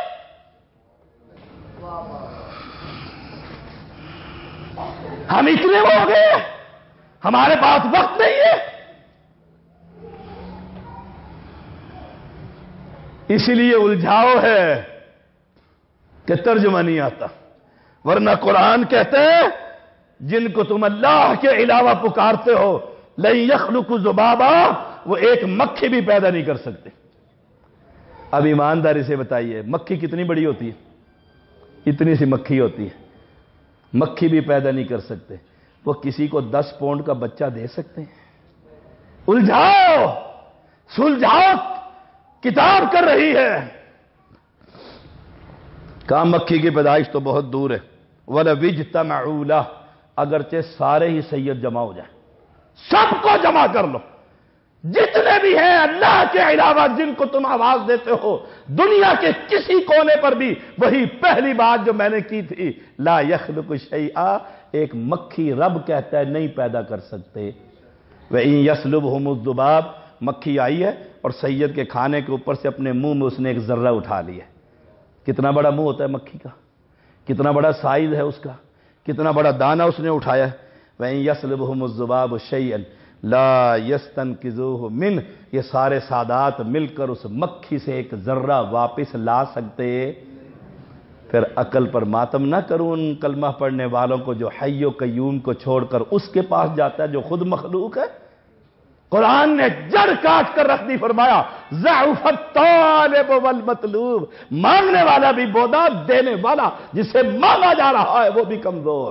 ہم اتنے ہو گئے، ہمارے پاس وقت نہیں ہے. اسی لیے الجھاؤ ہے کہ ترجمہ نہیں آتا. ورنہ قرآن کہتے ہیں جن کو تم اللہ کے علاوہ پکارتے ہو لن یخلقوا ذبابا، وہ ایک مکھی بھی پیدا نہیں کر سکتے. اب ایمانداری سے بتائیے مکھی کتنی بڑی ہوتی ہے؟ اتنی سی مکھی ہوتی ہے، مکھی بھی پیدا نہیں کر سکتے. وہ کسی کو دس پاؤنڈ کا بچہ دے سکتے ہیں؟ الجھاؤ، سلجھاؤ کتاب کر رہی ہے. کہاں مکھی کی پیدائش تو بہت دور ہے. وَلَوِ اجْتَمَعُوا لَهُ، اگرچہ سارے ہی سید جمع ہو جائیں، سب کو جمع کر لو، جتنے بھی ہیں اللہ کے علاوہ جن کو تم آواز دیتے ہو، دنیا کے کسی کونے پر بھی وہی پہلی بات جو میں نے کی تھی، لا یخلق شیئا، ایک مکھی رب کہتا ہے نہیں پیدا کر سکتے. وَإِن يَسْلُبْهُمُ الذُّبَابُ، مکھی آئی ہے اور سید کے کھانے کے اوپر سے اپنے منہ میں اس نے ایک ذرہ اٹھا لیا. کتنا بڑا منہ ہوتا ہے مکھی کا، کتنا بڑا سائز ہے اس کا، کتنا بڑا دانہ اس نے اٹھایا. وَإِن يَسْلُبْهُمُ الذُّبَابُ شَيْئًا لا يستنقذوه منه، یہ سارے سادات مل کر اس مکھی سے ایک ذرہ واپس لا سکتے. پھر عقل پر ماتم نہ کروں ان کلمہ پڑھنے والوں کو جو حی و قیوم کو چھوڑ کر اس کے پاس جاتا ہے جو خود مخلوق ہے. قرآن نے جڑ کاٹ کر رکھ دی، فرمایا ضعف الطالب والمطلوب، مانگنے والا بھی بودا، دینے والا جسے مانگا جا رہا ہے وہ بھی کمزور.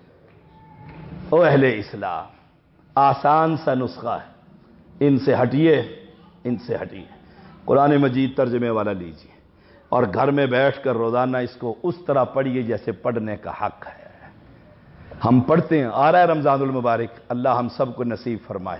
او اہل اسلام، آسان سا نسخہ ہے، ان سے ہٹیے، ان سے ہٹیے. قرآن مجید ترجمے والا لیجیے اور گھر میں بیٹھ کر روزانہ اس کو اس طرح پڑھیے جیسے پڑھنے کا حق ہے. ہم پڑھتے ہیں، آ رہا ہے رمضان المبارک، اللہ ہم سب کو نصیب فرمائے.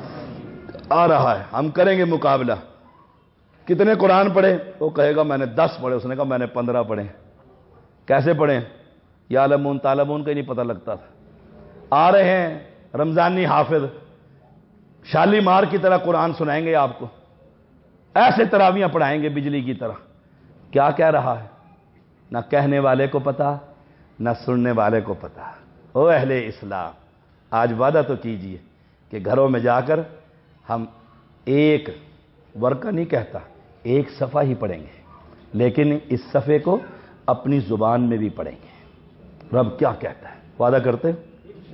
آ رہا ہے، ہم کریں گے مقابلہ. کتنے قرآن پڑھے؟ وہ کہے گا میں نے دس پڑھے، اس نے کہا میں نے پندرہ پڑھے. کیسے پڑھیں؟ یعلمون تعلمون کا ہی نہیں پتہ لگتا تھا. آ رہے ہیں رمضانی حافظ، شالیمار کی طرح قرآن سنائیں گے آپ کو، ایسے تراویاں پڑھائیں گے بجلی کی طرح. کیا کہہ رہا ہے؟ نہ کہنے والے کو پتا، نہ سننے والے کو پتا. او اہل اسلام، آج وعدہ تو کیجئے کہ گھروں میں جا کر ہم ایک ورقہ نہیں کہتا، ایک صفحہ ہی پڑھیں گے، لیکن اس صفحے کو اپنی زبان میں بھی پڑھیں گے. رب کیا کہتا ہے؟ وعدہ کرتے ہیں؟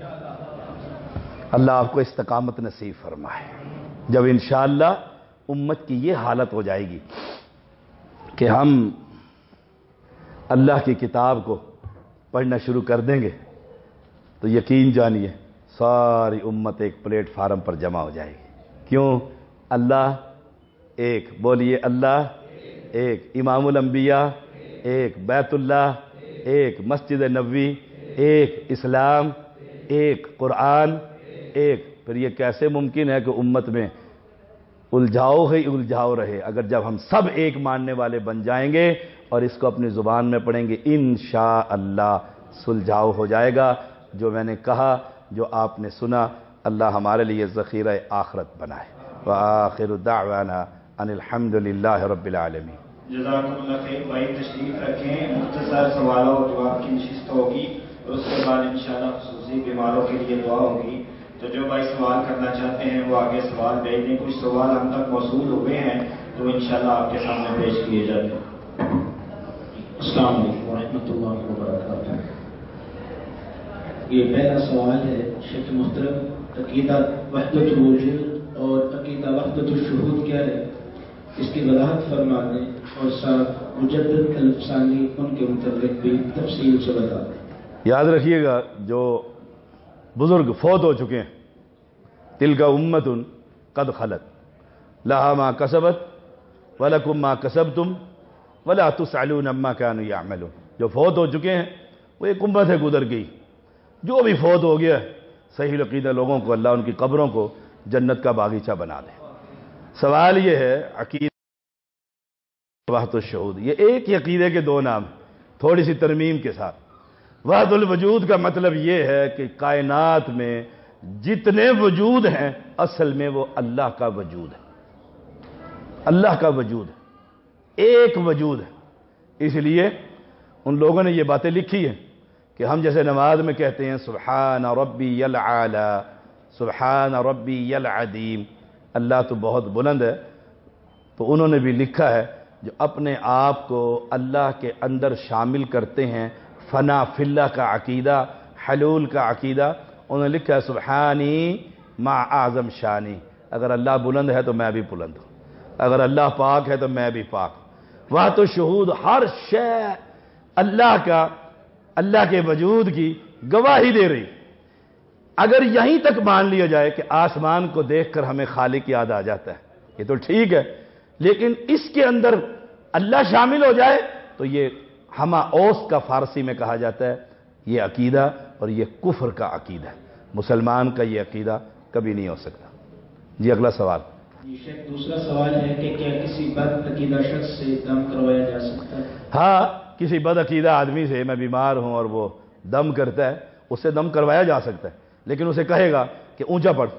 اللہ آپ کو استقامت نصیب فرمائے. جب انشاءاللہ امت کی یہ حالت ہو جائے گی کہ ہم اللہ کی کتاب کو پڑھنا شروع کر دیں گے تو یقین جانیے ساری امت ایک پلیٹ فارم پر جمع ہو جائے گی. کیوں؟ اللہ ایک، بولیے اللہ. ایک امام الانبیاء، ایک بیت اللہ، ایک مسجد نبوی، ایک اسلام، ایک قرآن، ایک پھر یہ کیسے ممکن ہے کہ امت میں الجھاؤ ہی الجھاؤ رہے؟ اگر جب ہم سب ایک ماننے والے بن جائیں گے اور اس کو اپنی زبان میں پڑھیں گے انشاءاللہ سلجھاؤ ہو جائے گا۔ جو میں نے کہا، جو آپ نے سنا، اللہ ہمارے لیے ذخیرہ آخرت بنائے۔ وآخر دعوانا ان الحمد للہ رب العالمین۔ جزاکم اللہ خیر۔ بھائی تشریف رکھیں، مختصر سوالوں اور جواب کی نشست ہوگی اور اس کے بعد انشاءاللہ خصوصی بیماروں کے لیے دعا ہوگی۔ تو جو بھائی سوال کرنا چاہتے ہیں وہ آگے سوال بھیج دیں۔ کچھ سوال ہم تک موصول ہوئے ہیں تو انشاءاللہ آپ کے سامنے پیش کیے جاتے ہیں۔ السلام علیکم ورحمۃ اللہ وبرکاتہ۔ یہ پہلا سوال ہے شیخ محترم، عقیدہ وحدت الوجود اور عقیدہ وحدت الشہود کیا ہے؟ اس کی وضاحت فرما دیں اور ساتھ مجدد الفسانی ان کے متعلق بھی تفصیل سے بتا دیں۔ یاد رکھیے گا، جو بزرگ فوت ہو چکے ہیں، تلک امت قد خلت لہا ما کسبت ولکم ما کسبتم ولا تسألون عما كانوا يعملون۔ جو فوت ہو چکے ہیں وہ ایک امت ہے گزر گئی۔ جو بھی فوت ہو گیا صحیح عقیدہ لوگوں کو اللہ ان کی قبروں کو جنت کا باغیچہ بنا دے۔ سوال یہ ہے عقیدہ وحدت الشہود، یہ ایک ہی عقیدے کے دو نام، تھوڑی سی ترمیم کے ساتھ۔ وحدت الوجود کا مطلب یہ ہے کہ کائنات میں جتنے وجود ہیں اصل میں وہ اللہ کا وجود ہے، اللہ کا وجود ہے، ایک وجود ہے۔ اس لیے ان لوگوں نے یہ باتیں لکھی ہیں کہ ہم جیسے نماز میں کہتے ہیں سبحان ربی العالی، سبحان ربی العظیم، اللہ تو بہت بلند ہے، تو انہوں نے بھی لکھا ہے جو اپنے آپ کو اللہ کے اندر شامل کرتے ہیں، فنا فی اللہ کا عقیدہ، حلول کا عقیدہ، انہوں نے لکھا ہے سبحانی مع اعظم شانی، اگر اللہ بلند ہے تو میں بھی بلند ہوں، اگر اللہ پاک ہے تو میں بھی پاک ہوں۔ وحدت الشہود ہر شے اللہ کا، اللہ کے وجود کی گواہی دے رہی۔ اگر یہیں تک مان لیا جائے کہ آسمان کو دیکھ کر ہمیں خالق یاد آ جاتا ہے، یہ تو ٹھیک ہے، لیکن اس کے اندر اللہ شامل ہو جائے تو یہ ہما اوس کا فارسی میں کہا جاتا ہے، یہ عقیدہ اور یہ کفر کا عقیدہ ہے۔ مسلمان کا یہ عقیدہ کبھی نہیں ہو سکتا۔ جی اگلا سوال۔ جی شیخ، دوسرا سوال ہے کہ کیا کسی بد عقیدہ شخص سے دم کروایا جا سکتا ہے؟ ہاں، کسی بد عقیدہ آدمی سے میں بیمار ہوں اور وہ دم کرتا ہے، اس سے دم کروایا جا سکتا ہے، لیکن اسے کہے گا کہ اونچا پڑھ،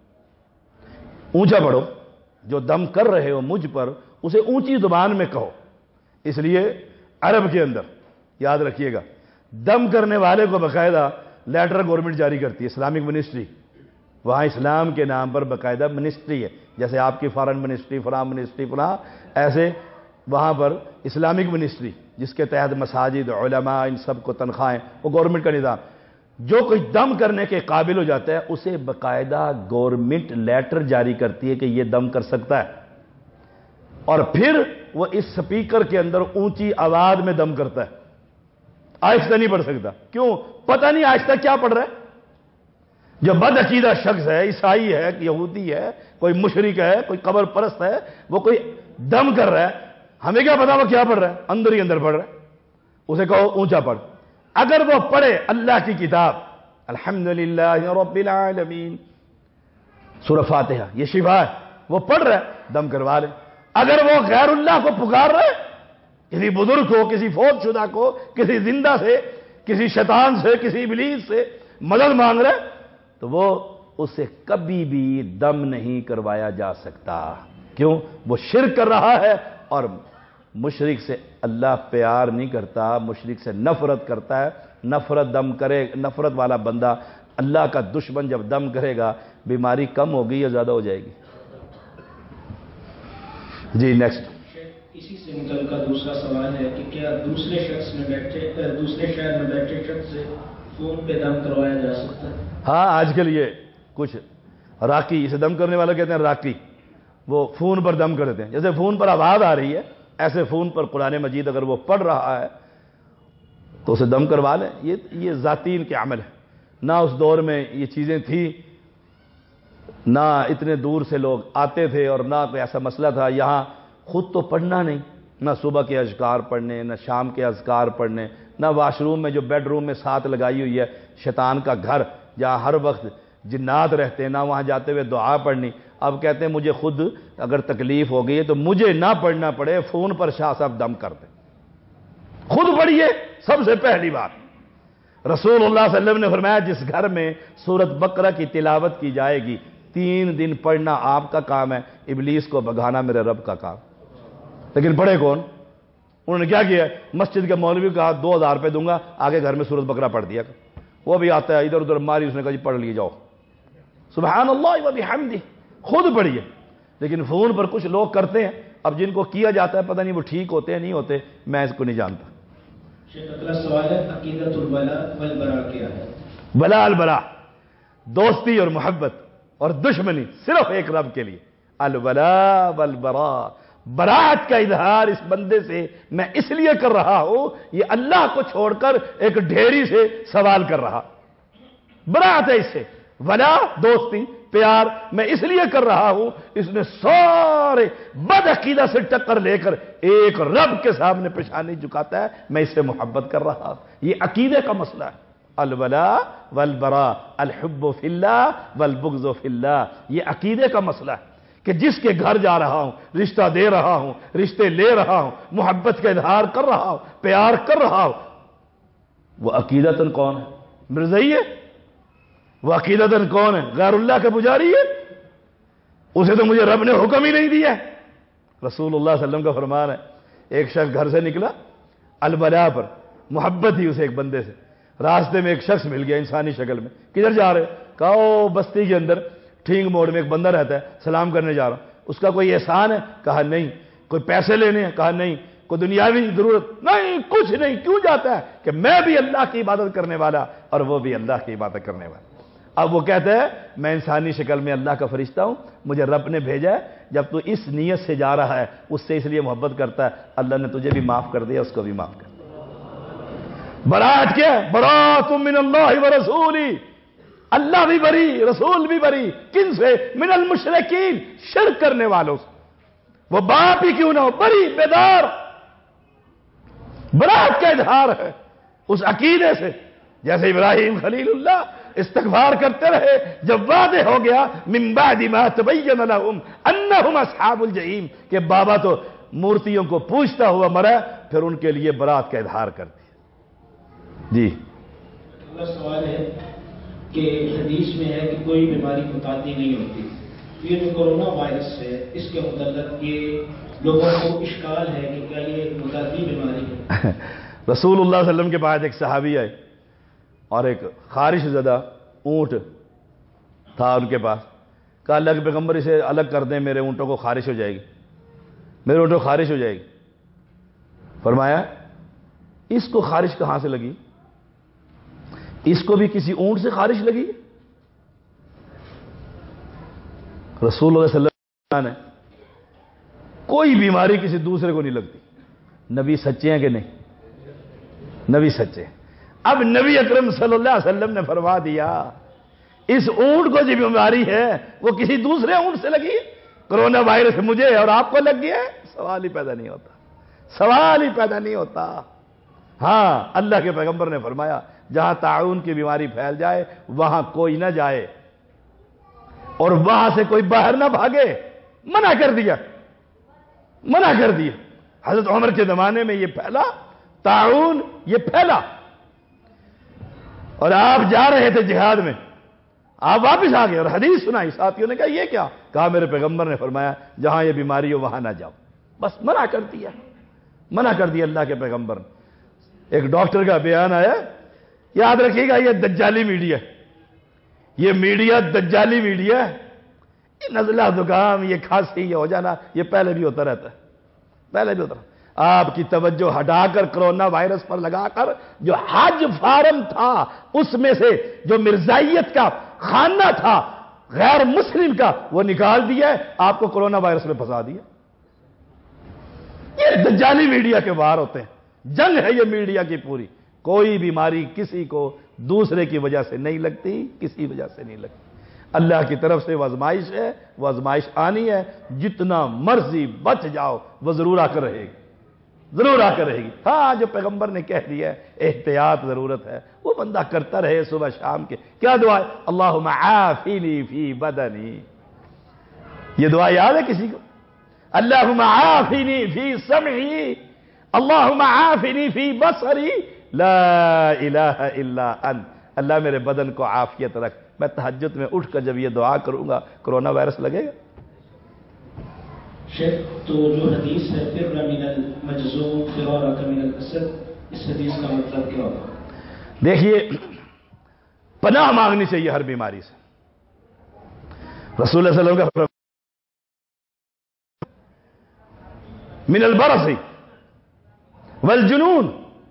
اونچا پڑھو، جو دم کر رہے ہو مجھ پر اسے اونچی زبان میں کہو۔ اس لیے عرب کے اندر یاد رکھیے گا، دم کرنے والے کو باقاعدہ لیٹر گورنمنٹ جاری کرتی ہے، اسلامک منسٹری، وہاں اسلام کے نام پر باقاعدہ منسٹری ہے، جیسے آپ کی فارن منسٹری، فلاں منسٹری، فلاں، ایسے وہاں پر اسلامک منسٹری جس کے تحت مساجد، علماء، ان سب کو تنخواہیں، وہ گورنمنٹ کا نظام۔ جو کوئی دم کرنے کے قابل ہو جاتا ہے اسے باقاعدہ گورنمنٹ لیٹر جاری کرتی ہے کہ یہ دم کر سکتا ہے، اور پھر وہ اس سپیکر کے اندر اونچی آواز میں دم کرتا ہے، آہستہ نہیں پڑھ سکتا۔ کیوں؟ پتہ نہیں آہستہ کیا پڑھ رہا ہے۔ جو بد عقیدہ شخص ہے، عیسائی ہے، یہودی ہے، کوئی مشرک ہے، کوئی قبر پرست ہے، وہ کوئی دم کر رہا ہے، ہمیں کیا پتا وہ کیا پڑھ رہا ہے، اندر ہی اندر پڑھ رہا ہے، اسے کہو اونچا پڑھ۔ اگر وہ پڑھے اللہ کی کتاب الحمدللہ رب العالمین، سورہ فاتحہ، یہ شفا ہے، وہ پڑھ رہا ہے، دم کروا لے۔ اگر وہ غیر اللہ کو پکار رہا ہے، کسی بزرگ کو، کسی فوت شدہ کو، کسی زندہ سے، کسی شیطان سے، کسی ابلیس سے مدد مانگ رہا ہے، تو وہ اسے کبھی بھی دم نہیں کروایا جا سکتا۔ کیوں؟ وہ شرک کر رہا ہے، اور مشرک سے اللہ پیار نہیں کرتا، مشرک سے نفرت کرتا ہے۔ نفرت دم کرے، نفرت والا بندہ، اللہ کا دشمن جب دم کرے گا، بیماری کم ہوگی یا زیادہ ہو جائے گی؟ جی نیکسٹ۔ اسی سے متعلقہ دوسرا سوال ہے کہ کیا دوسرے شخص میں بیٹھے دوسرے شہر میں بیٹھے شخص سے فون پہ دم کروایا جا سکتا ہے؟ ہاں، آج کل یہ کچھ راکی، اسے دم کرنے والا کہتے ہیں راکی، وہ فون پر دم کرتے ہیں۔ جیسے فون پر آواز آ رہی ہے، ایسے فون پر قرآن مجید اگر وہ پڑھ رہا ہے تو اسے دم کروا لیں۔ یہ یہ ذاتی ان کے عمل ہے، نہ اس دور میں یہ چیزیں تھیں، نہ اتنے دور سے لوگ آتے تھے، اور نہ کوئی ایسا مسئلہ تھا۔ یہاں خود تو پڑھنا نہیں، نہ صبح کے اذکار پڑھنے، نہ شام کے اذکار پڑھنے، نہ واش روم میں جو بیڈ روم میں ساتھ لگائی ہوئی ہے شیطان کا گھر جہاں ہر وقت جنات رہتے ہیں، نہ وہاں جاتے ہوئے دعا پڑھنی۔ اب کہتے ہیں مجھے خود اگر تکلیف ہو گئی ہے تو مجھے نہ پڑھنا پڑے، فون پر شاہ صاحب دم کر دیں، خود پڑھیے۔ سب سے پہلی بات رسول اللہ صلی اللہ علیہ وسلم نے فرمایا جس گھر میں سورۃ بقرہ کی تلاوت کی جائے گی تین دن پڑھنا آپ کا کام ہے، ابلیس کو بھگانا میرے رب کا کام۔ لیکن پڑھے کون؟ انہوں نے کیا کیا؟ مسجد کے مولوی کو کہا دو ہزار روپے دوں گا، آگے گھر میں سورۃ بقرہ پڑھ دیا، وہ بھی آتا ہے ادھر ادھر ماری، اس نے کہا جی پڑھ لیے جاؤ، سبحان اللہ و بحمدہ، خود پڑھیے۔ لیکن فون پر کچھ لوگ کرتے ہیں، اب جن کو کیا جاتا ہے پتہ نہیں وہ ٹھیک ہوتے ہیں نہیں ہوتے، میں اس کو نہیں جانتا۔ شیخ اگلا سوال ہے عقیدۃ الولاء والبراء کیا ہے؟ ولا البراء، دوستی اور محبت اور دشمنی صرف ایک رب کے لیے۔ الولاء والبراء، براءت کا اظہار اس بندے سے میں اس لیے کر رہا ہوں، یہ اللہ کو چھوڑ کر ایک ڈھیری سے سوال کر رہا، براءت ہے اس سے۔ ولا دوستی پیار میں اس لیے کر رہا ہوں، اس نے سارے بد عقیدہ سے ٹکر لے کر ایک رب کے سامنے پیشانی جھکاتا ہے، میں اس سے محبت کر رہا ہوں۔ یہ عقیدے کا مسئلہ ہے۔ الولاء والبراء، الحب فی اللہ والبغض فی اللہ، یہ عقیدے کا مسئلہ ہے کہ جس کے گھر جا رہا ہوں، رشتہ دے رہا ہوں، رشتے لے رہا ہوں، محبت کا اظہار کر رہا ہوں، پیار کر رہا ہوں، وہ عقیدتاً کون ہے؟ مرزائی ہے؟ وہ عقیدتاً کون ہے؟ غیر اللہ کے پجاری ہے؟ اسے تو مجھے رب نے حکم ہی نہیں دیا ہے۔ رسول اللہ صلی اللہ علیہ وسلم کا فرمان ہے، ایک شخص گھر سے نکلا الولاء پر، محبت ہی اسے ایک بندے سے، راستے میں ایک شخص مل گیا انسانی شکل میں، کدھر جا رہے؟ کہا او بستی کے اندر ٹھینگ موڑ میں ایک بندہ رہتا ہے، سلام کرنے جا رہا ہوں، اس کا کوئی احسان ہے؟ کہا نہیں۔ کوئی پیسے لینے ہیں؟ کہا نہیں۔ کوئی دنیاوی ضرورت؟ نہیں، کچھ نہیں۔ کیوں جاتا ہے؟ کہ میں بھی اللہ کی عبادت کرنے والا اور وہ بھی اللہ کی عبادت کرنے والا۔ اب وہ کہتا ہے میں انسانی شکل میں اللہ کا فرشتہ ہوں، مجھے رب نے بھیجا ہے، جب تو اس نیت سے جا رہا ہے اس سے اس لیے محبت کرتا ہے، اللہ نے تجھے بھی معاف کر دیا، اس کو بھی معاف کر دیا۔ براءت کیا ہے؟ براءت من اللہ ورسولہ، اللہ بھی بری، رسول بھی بری، کن سے؟ من المشرکین، شرک کرنے والوں سے، وہ باپ ہی کیوں نہ ہو، بری، بیدار۔ براءت کا اظہار ہے اس عقیدے سے، جیسے ابراہیم خلیل اللہ استغفار کرتے رہے، جب واضح ہو گیا من بعد ما تبین لهم انہم اصحاب الجحیم کہ بابا تو مورتیوں کو پوجتا ہوا مرا، پھر ان کے لیے برات کا اظہار کر دیا۔ جی اگلا سوال ہے کہ حدیث میں ہے کہ کوئی بیماری متعدی نہیں ہوتی، یہ جو کرونا وائرس ہے اس کے متعلق یہ لوگوں کو اشکال ہے کہ کیا یہ متعدی بیماری ہے؟ رسول اللہ صلی اللہ علیہ وسلم کے بعد ایک صحابی آئے اور ایک خارش زدہ اونٹ تھا ان کے پاس، کہا اللہ کے پیغمبر اسے الگ کر دیں، میرے اونٹوں کو خارش ہو جائے گی، میرے اونٹوں کو خارش ہو جائے گی۔ فرمایا اس کو خارش کہاں سے لگی؟ اس کو بھی کسی اونٹ سے خارش لگی؟ رسول اللہ صلی اللہ علیہ وسلم نے کوئی بیماری کسی دوسرے کو نہیں لگتی۔ نبی سچے ہیں کہ نہیں؟ نبی سچے ہیں۔ اب نبی اکرم صلی اللہ علیہ وسلم نے فرما دیا اس اونٹ کو جو بیماری ہے وہ کسی دوسرے اونٹ سے لگی ہے، کرونا وائرس مجھے اور آپ کو لگ گیا ہے، سوال ہی پیدا نہیں ہوتا، سوال ہی پیدا نہیں ہوتا۔ ہاں اللہ کے پیغمبر نے فرمایا جہاں طاعون کی بیماری پھیل جائے وہاں کوئی نہ جائے اور وہاں سے کوئی باہر نہ بھاگے، منع کر دیا، منع کر دیا۔ حضرت عمر کے زمانے میں یہ پھیلا، طاعون یہ پھیلا، اور آپ جا رہے تھے جہاد میں، آپ واپس آ گئے اور حدیث سنائی، ساتھیوں نے کہا یہ کیا؟ کہا میرے پیغمبر نے فرمایا جہاں یہ بیماری ہو وہاں نہ جاؤ، بس منع کر دیا، منع کر دیا اللہ کے پیغمبر نے۔ ایک ڈاکٹر کا بیان آیا، یاد رکھیے گا یہ دجالی میڈیا، یہ میڈیا دجالی میڈیا ہے، یہ نزلہ زکام، یہ کھانسی، یہ ہو جانا، یہ پہلے بھی ہوتا رہتا ہے، پہلے بھی ہوتا رہتا ہے۔ آپ کی توجہ ہٹا کر کرونا وائرس پر لگا کر جو حج فارم تھا اس میں سے جو مرزائیت کا خانہ تھا غیر مسلم کا وہ نکال دیا ہے، آپ کو کرونا وائرس میں پھنسا دیا۔ یہ دجالی میڈیا کے وار ہوتے ہیں، جنگ ہے یہ میڈیا کی پوری۔ کوئی بیماری کسی کو دوسرے کی وجہ سے نہیں لگتی، کسی وجہ سے نہیں لگتی، اللہ کی طرف سے وہ آزمائش ہے، وہ آزمائش آنی ہے، جتنا مرضی بچ جاؤ وہ ضرور آ کر رہے گی۔ ضرور آ کر رہے گی. ہاں جو پیغمبر نے کہہ دیا ہے احتیاط ضرورت ہے وہ بندہ کرتا رہے صبح شام کے. کیا دعا ہے؟ اللہم عافنی فی بدنی. یہ دعا یاد ہے کسی کو؟ اللہم عافنی فی سمعی، اللہم عافنی فی بصری، لا الہ الا انت. اللہ میرے بدن کو عافیت رکھ. میں تہجد میں اٹھ کر جب یہ دعا کروں گا کرونا وائرس لگے گا؟ شیخ تو جو حدیث ہے فر من المجزوم فرارک من الاسد، اس حدیث کا مطلب کیا ہوگا؟ دیکھیے پناہ مانگنی چاہیے ہر بیماری سے. رسول اللہ صلی اللہ علیہ وسلم کا من البرص والجنون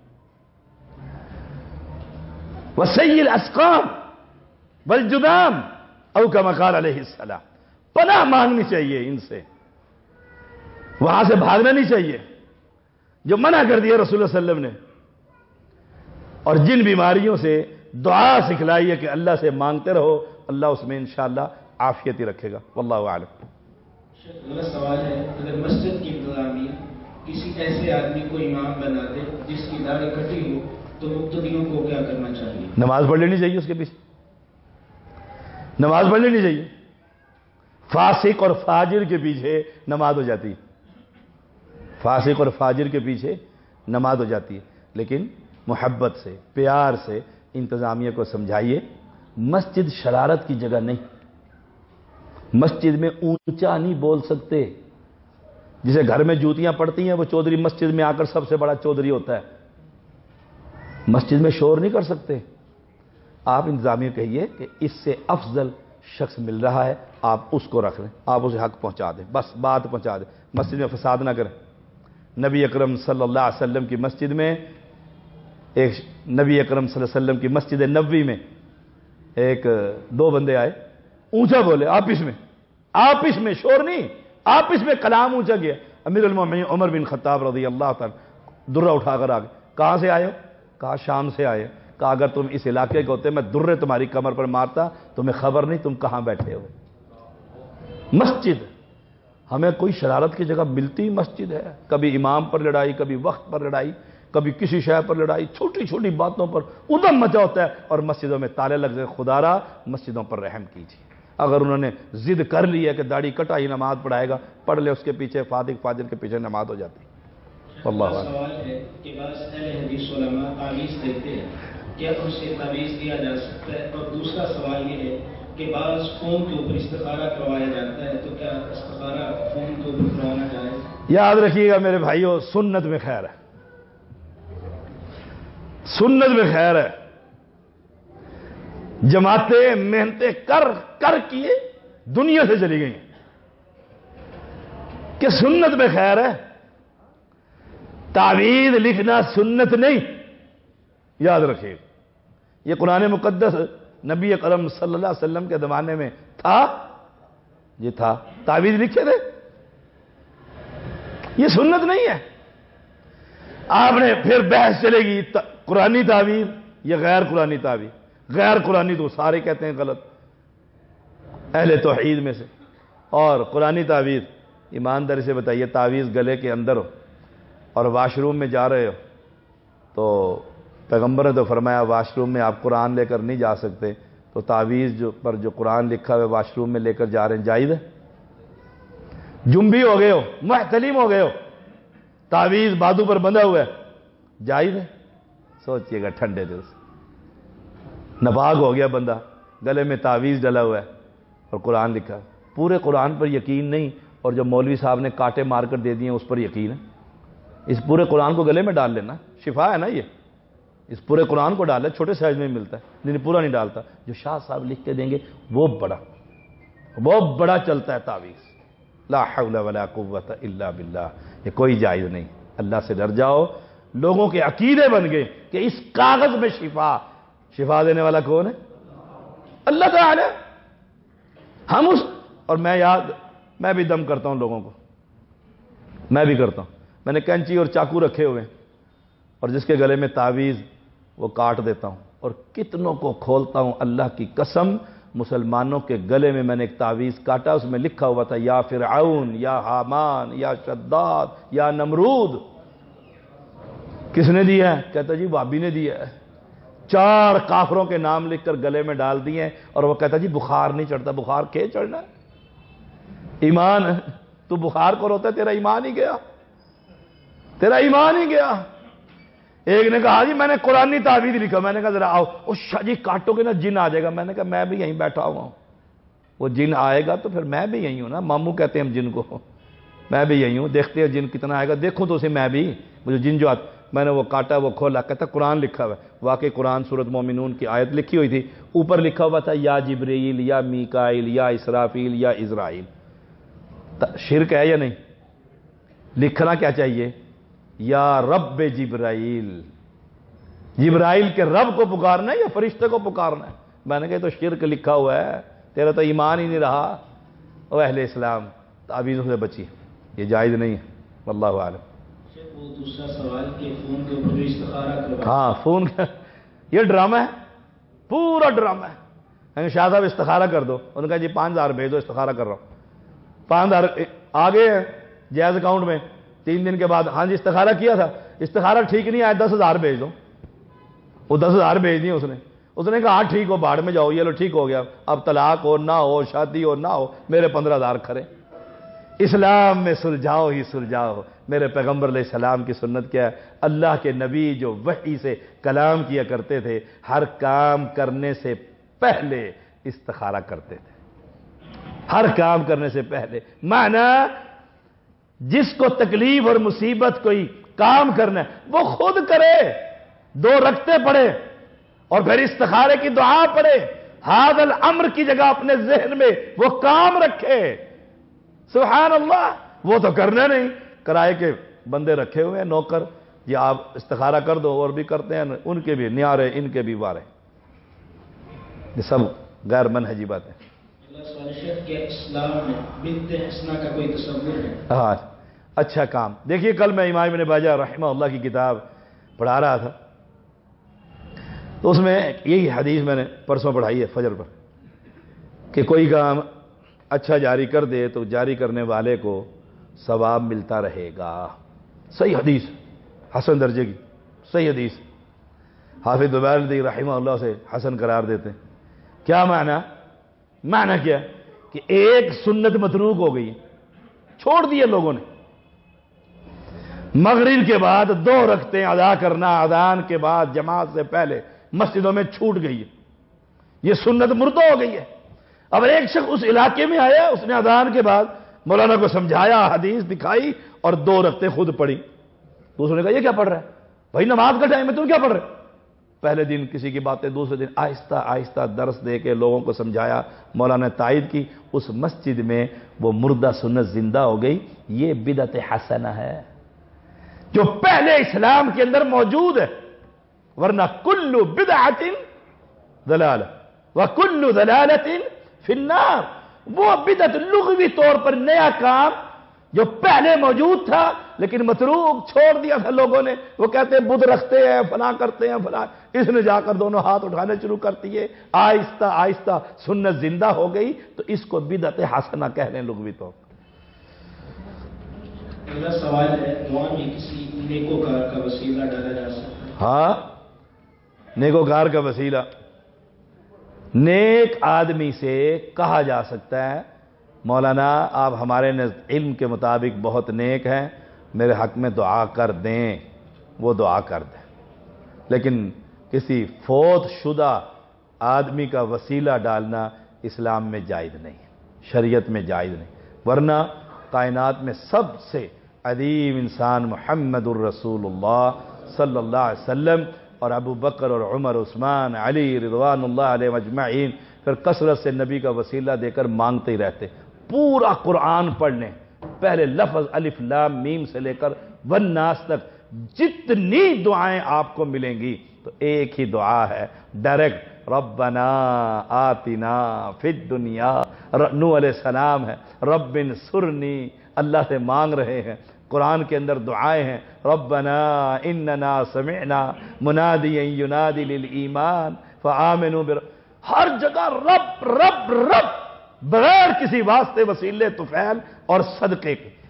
وسیء الاسقام والجذام او کما قال علیہ السلام. پناہ مانگنی چاہیے ان سے، وہاں سے بھاگنا نہیں چاہیے جو منع کر دیا رسول اللہ صلی اللہ علیہ وسلم نے. اور جن بیماریوں سے دعا سکھلائی ہے کہ اللہ سے مانگتے رہو، اللہ اس میں انشاءاللہ عافیت ہی رکھے گا. واللہ اعلم. اگلا سوال ہے، اگر مسجد کی انتظامیہ کسی ایسے آدمی کو امام بنا دے جس کی داڑھی کٹی ہو تو مقتدیوں کو کیا کرنا چاہیے؟ نماز پڑھ لینی چاہیے اس کے پیچھے، نماز پڑھ لینی چاہیے. فاسق اور فاجر کے پیچھے نماز ہو جاتی ہے، فاسق اور فاجر کے پیچھے نماز ہو جاتی ہے. لیکن محبت سے پیار سے انتظامیہ کو سمجھائیے مسجد شرارت کی جگہ نہیں. مسجد میں اونچا نہیں بول سکتے. جسے گھر میں جوتیاں پڑتی ہیں وہ چودھری مسجد میں آ کر سب سے بڑا چودھری ہوتا ہے. مسجد میں شور نہیں کر سکتے. آپ انتظامیہ کہیے کہ اس سے افضل شخص مل رہا ہے، آپ اس کو رکھ لیں، آپ اسے حق پہنچا دیں، بس بات پہنچا دیں. مسجد میں فساد نہ کریں. نبی اکرم صلی اللہ علیہ وسلم کی مسجد میں ایک نبی اکرم صلی اللہ علیہ وسلم کی مسجد نبوی میں ایک دو بندے آئے، اونچا بولے آپس میں، آپس میں شور نہیں، آپس میں کلام اونچا گیا. امیر المومنین عمر بن خطاب رضی اللہ تعالی درہ اٹھا کر آ گئے. کہاں سے آئے ہو؟ کہا شام سے آئے. کہا اگر تم اس علاقے کے ہوتے میں درے تمہاری کمر پر مارتا، تمہیں خبر نہیں تم کہاں بیٹھے ہو. مسجد ہمیں کوئی شرارت کی جگہ ملتی مسجد ہے. کبھی امام پر لڑائی، کبھی وقت پر لڑائی، کبھی کسی شے پر لڑائی، چھوٹی چھوٹی باتوں پر ادھم مچا ہوتا ہے اور مسجدوں میں تالے لگ گئے. خدا را مسجدوں پر رحم کیجیے. اگر انہوں نے ضد کر لی ہے کہ داڑھی کٹا ہی نماز پڑھائے گا، پڑھ لے اس کے پیچھے، فاطق فاجر کے پیچھے نماز ہو جاتی. واللہ اعلم. سوال ہے کہ بعض اہل حدیث علماء تعویذ دیتے ہیں، کیا ان سے تعویذ دیا جا سکتا ہے؟ اور دوسرا سوال یہ ہے کہ بعض فون کے اوپر استخارہ کروایا جاتا ہے، تو کیا استخارہ فون کے اوپر کروانا جائز؟ یاد رکھیے گا میرے بھائیو، سنت میں خیر ہے، سنت میں خیر ہے. جماعتیں محنتیں کر کر کیے دنیا سے چلی گئی کہ سنت میں خیر ہے. تعویذ لکھنا سنت نہیں، یاد رکھیے. یہ قرآن مقدس نبی اکرم صلی اللہ علیہ وسلم کے زمانے میں تھا، یہ تھا، تعویذ لکھے تھے، یہ سنت نہیں ہے. آپ نے پھر بحث چلے گی قرآنی تعویذ یا غیر قرآنی تعویذ. غیر قرآنی تو سارے کہتے ہیں غلط اہل توحید میں سے، اور قرآنی تعویذ ایمانداری سے بتائیے، تعویذ گلے کے اندر ہو اور واش روم میں جا رہے ہو تو پیغمبر نے تو فرمایا واش روم میں آپ قرآن لے کر نہیں جا سکتے، تو تعویذ جو پر جو قرآن لکھا ہوئے واش روم میں لے کر جا رہے ہیں، جائز ہے؟ جنبی ہو گئے ہو، محتلم ہو گئے ہو، تعویذ بازو پر بندھا ہوا ہے، جائز ہے؟ سوچئے گا ٹھنڈے دل سے. ناپاک ہو گیا بندہ، گلے میں تعویذ ڈلا ہوا ہے اور قرآن لکھا. پورے قرآن پر یقین نہیں، اور جو مولوی صاحب نے کانٹے مار کر دے دیے اس پر یقین ہے. اس پورے قرآن کو گلے میں ڈال لینا، شفا ہے نا یہ. اس پورے قرآن کو ڈالا، چھوٹے سائز میں ملتا ہے، لیکن پورا نہیں ڈالتا. جو شاہ صاحب لکھ کے دیں گے وہ بڑا وہ بڑا چلتا ہے تعویذ. لا حول ولا قوت الا باللہ. یہ کوئی جائز نہیں. اللہ سے ڈر جاؤ. لوگوں کے عقیدے بن گئے کہ اس کاغذ میں شفا، شفا دینے والا کون ہے؟ اللہ تعالی. ہم اس اور میں یاد میں بھی دم کرتا ہوں لوگوں کو، میں بھی کرتا ہوں. میں نے کینچی اور چاقو رکھے ہوئے ہیں اور جس کے گلے میں تعویذ وہ کاٹ دیتا ہوں اور کتنوں کو کھولتا ہوں. اللہ کی قسم، مسلمانوں کے گلے میں میں نے ایک تعویذ کاٹا، اس میں لکھا ہوا تھا یا فرعون یا حامان یا شداد یا نمرود. کس نے دیا ہے؟ کہتا جی بھابی نے دیا ہے. چار کافروں کے نام لکھ کر گلے میں ڈال دیے ہیں اور وہ کہتا جی بخار نہیں چڑھتا. بخار کے چڑھنا ہے؟ ایمان. تو بخار کو روتا ہے، تیرا ایمان ہی گیا، تیرا ایمان ہی گیا. ایک نے کہا جی میں نے قرآنی تعویذ لکھا. میں نے کہا ذرا آؤ. اس شاہ جی کاٹو گے نا جن آ جائے گا. میں نے کہا میں بھی یہیں بیٹھا ہوا ہوں. وہ جن آئے گا تو پھر میں بھی یہیں ہوں نا. ماموں کہتے ہیں ہم جن کو، میں بھی یہیں ہوں. دیکھتے ہیں جن کتنا آئے گا. دیکھوں تو اسے میں بھی، مجھے جن جو آتا. میں نے وہ کاٹا، وہ کھولا، کہتا قرآن لکھا ہوا ہے. واقعی قرآن سورۃ مومنون کی آیت لکھی ہوئی تھی. اوپر لکھا ہوا تھا یا جبرائیل یا میکائیل یا اسرافیل یا اسرائیل. شرک ہے یا نہیں؟ لکھنا کیا چاہیے؟ یا رب جبرائیل. جبرائیل کے رب کو پکارنا ہے یا فرشتے کو پکارنا ہے؟ میں نے کہا تو شرک لکھا ہوا ہے، تیرا تو ایمان ہی نہیں رہا. او اہل اسلام، تعویذوں سے بچی، یہ جائز نہیں ہے. واللہ اعلم. وہ دوسرا سوال کہ فون کے اوپر بھی استخارہ کروا. ہاں فون کا یہ ڈرامہ ہے، پورا ڈرامہ ہے. شاہ صاحب استخارہ کر دو. انہوں نے کہا جی پانچ ہزار بھیج دو، استخارہ کر رہا ہوں. پانچ ہزار آگے ہیں جائز اکاؤنٹ میں. تین دن کے بعد ہاں جی استخارہ کیا تھا، استخارہ ٹھیک نہیں آیا، دس ہزار بھیج دو. وہ دس ہزار بھیج دی اس نے. اس نے کہا ہاں ٹھیک ہو، باڑ میں جاؤ. یہ لو ٹھیک ہو گیا. اب طلاق ہو نہ ہو، شادی ہو نہ ہو، میرے پندرہ ہزار کھڑے. اسلام میں سلجھاؤ ہی سلجھاؤ. میرے پیغمبر علیہ السلام کی سنت کیا ہے؟ اللہ کے نبی جو وحی سے کلام کیا کرتے تھے، ہر کام کرنے سے پہلے استخارہ کرتے تھے. ہر کام کرنے سے پہلے. معنی جس کو تکلیف اور مصیبت کوئی کام کرنا ہے وہ خود کرے، دو رکعتیں پڑھے اور پھر استخارے کی دعا پڑھے. ھذا الامر کی جگہ اپنے ذہن میں وہ کام رکھے. سبحان اللہ. وہ تو کرنا نہیں. کرائے کے بندے رکھے ہوئے ہیں نوکر، یہ آپ استخارہ کر دو، اور بھی کرتے ہیں، ان کے بھی نیارے، ان کے بھی وارے. یہ سب غیر منہجی باتیں. اسلام میں بنت حسنہ کا کوئی تصور ہے؟ ہاں اچھا کام. دیکھیے کل میں امام ابن باجہ رحمہ اللہ کی کتاب پڑھا رہا تھا، تو اس میں یہی حدیث میں نے پرسوں پڑھائی ہے فجر پر، کہ کوئی کام اچھا جاری کر دے تو جاری کرنے والے کو ثواب ملتا رہے گا. صحیح حدیث، حسن درجے کی صحیح حدیث. حافظ دویلدی رحمہ اللہ سے حسن قرار دیتے ہیں. کیا معنی؟ معنی کیا کہ ایک سنت متروک ہو گئی، چھوڑ دیے لوگوں نے. مغرب کے بعد دو رکعتیں ادا کرنا اذان کے بعد جماعت سے پہلے مسجدوں میں چھوٹ گئی ہے. یہ سنت مردہ ہو گئی ہے. اب ایک شخص اس علاقے میں آیا، اس نے اذان کے بعد مولانا کو سمجھایا، حدیث دکھائی اور دو رکعتیں خود پڑھی. دوسرے نے کہا یہ کیا پڑھ رہا ہے بھائی؟ نماز کا ٹائم ہے، تم کیا پڑھ رہے؟ پہلے دن کسی کی باتیں، دوسرے دن آہستہ آہستہ درس دے کے لوگوں کو سمجھایا. مولانا نے تائید کی. اس مسجد میں وہ مردہ سنت زندہ ہو گئی. یہ بدعت حسنہ ہے جو پہلے اسلام کے اندر موجود ہے. ورنہ کل بدعت ضلالہ وکل ضلالۃ فی النار. وہ بدعت لغوی طور پر نیا کام جو پہلے موجود تھا لیکن متروک چھوڑ دیا تھا لوگوں نے. وہ کہتے ہیں بدھ رکھتے ہیں، فلاں کرتے ہیں، فلاں. اس نے جا کر دونوں ہاتھ اٹھانے شروع کر دیے. آہستہ آہستہ سنت زندہ ہو گئی تو اس کو بدعت حسنہ کہہ لیں لغوی طور پر. اگلا سوال ہے، دعا میں کسی نیکوکار کا وسیلہ ڈالا جا سکتا ہے؟ ہاں نیکوکار کا وسیلہ نیک آدمی سے کہا جا سکتا ہے مولانا آپ ہمارے علم کے مطابق بہت نیک ہیں، میرے حق میں دعا کر دیں. وہ دعا کر دیں. لیکن کسی فوت شدہ آدمی کا وسیلہ ڈالنا اسلام میں جائز نہیں، شریعت میں جائز نہیں. ورنہ کائنات میں سب سے عظیم انسان محمد الرسول اللہ صلی اللہ علیہ وسلم اور ابو بکر اور عمر عثمان علی رضوان اللہ علیہ مجمعین پھر کثرت سے نبی کا وسیلہ دے کر مانگتے ہی رہتے. پورا قرآن پڑھ لیں، پہلے لفظ الف لام میم سے لے کر والناس تک جتنی دعائیں آپ کو ملیں گی تو ایک ہی دعا ہے ڈائریکٹ، ربنا آتنا فی الدنیا. نوح علیہ السلام ہے، رب انصرنی، اللہ سے مانگ رہے ہیں. قرآن کے اندر دعائیں ہیں، ربنا اننا سمعنا منادیا ینادی للایمان فآمنوا بر. ہر جگہ رب رب رب، بغیر کسی واسطے وسیلے طفیل اور صدقے کے.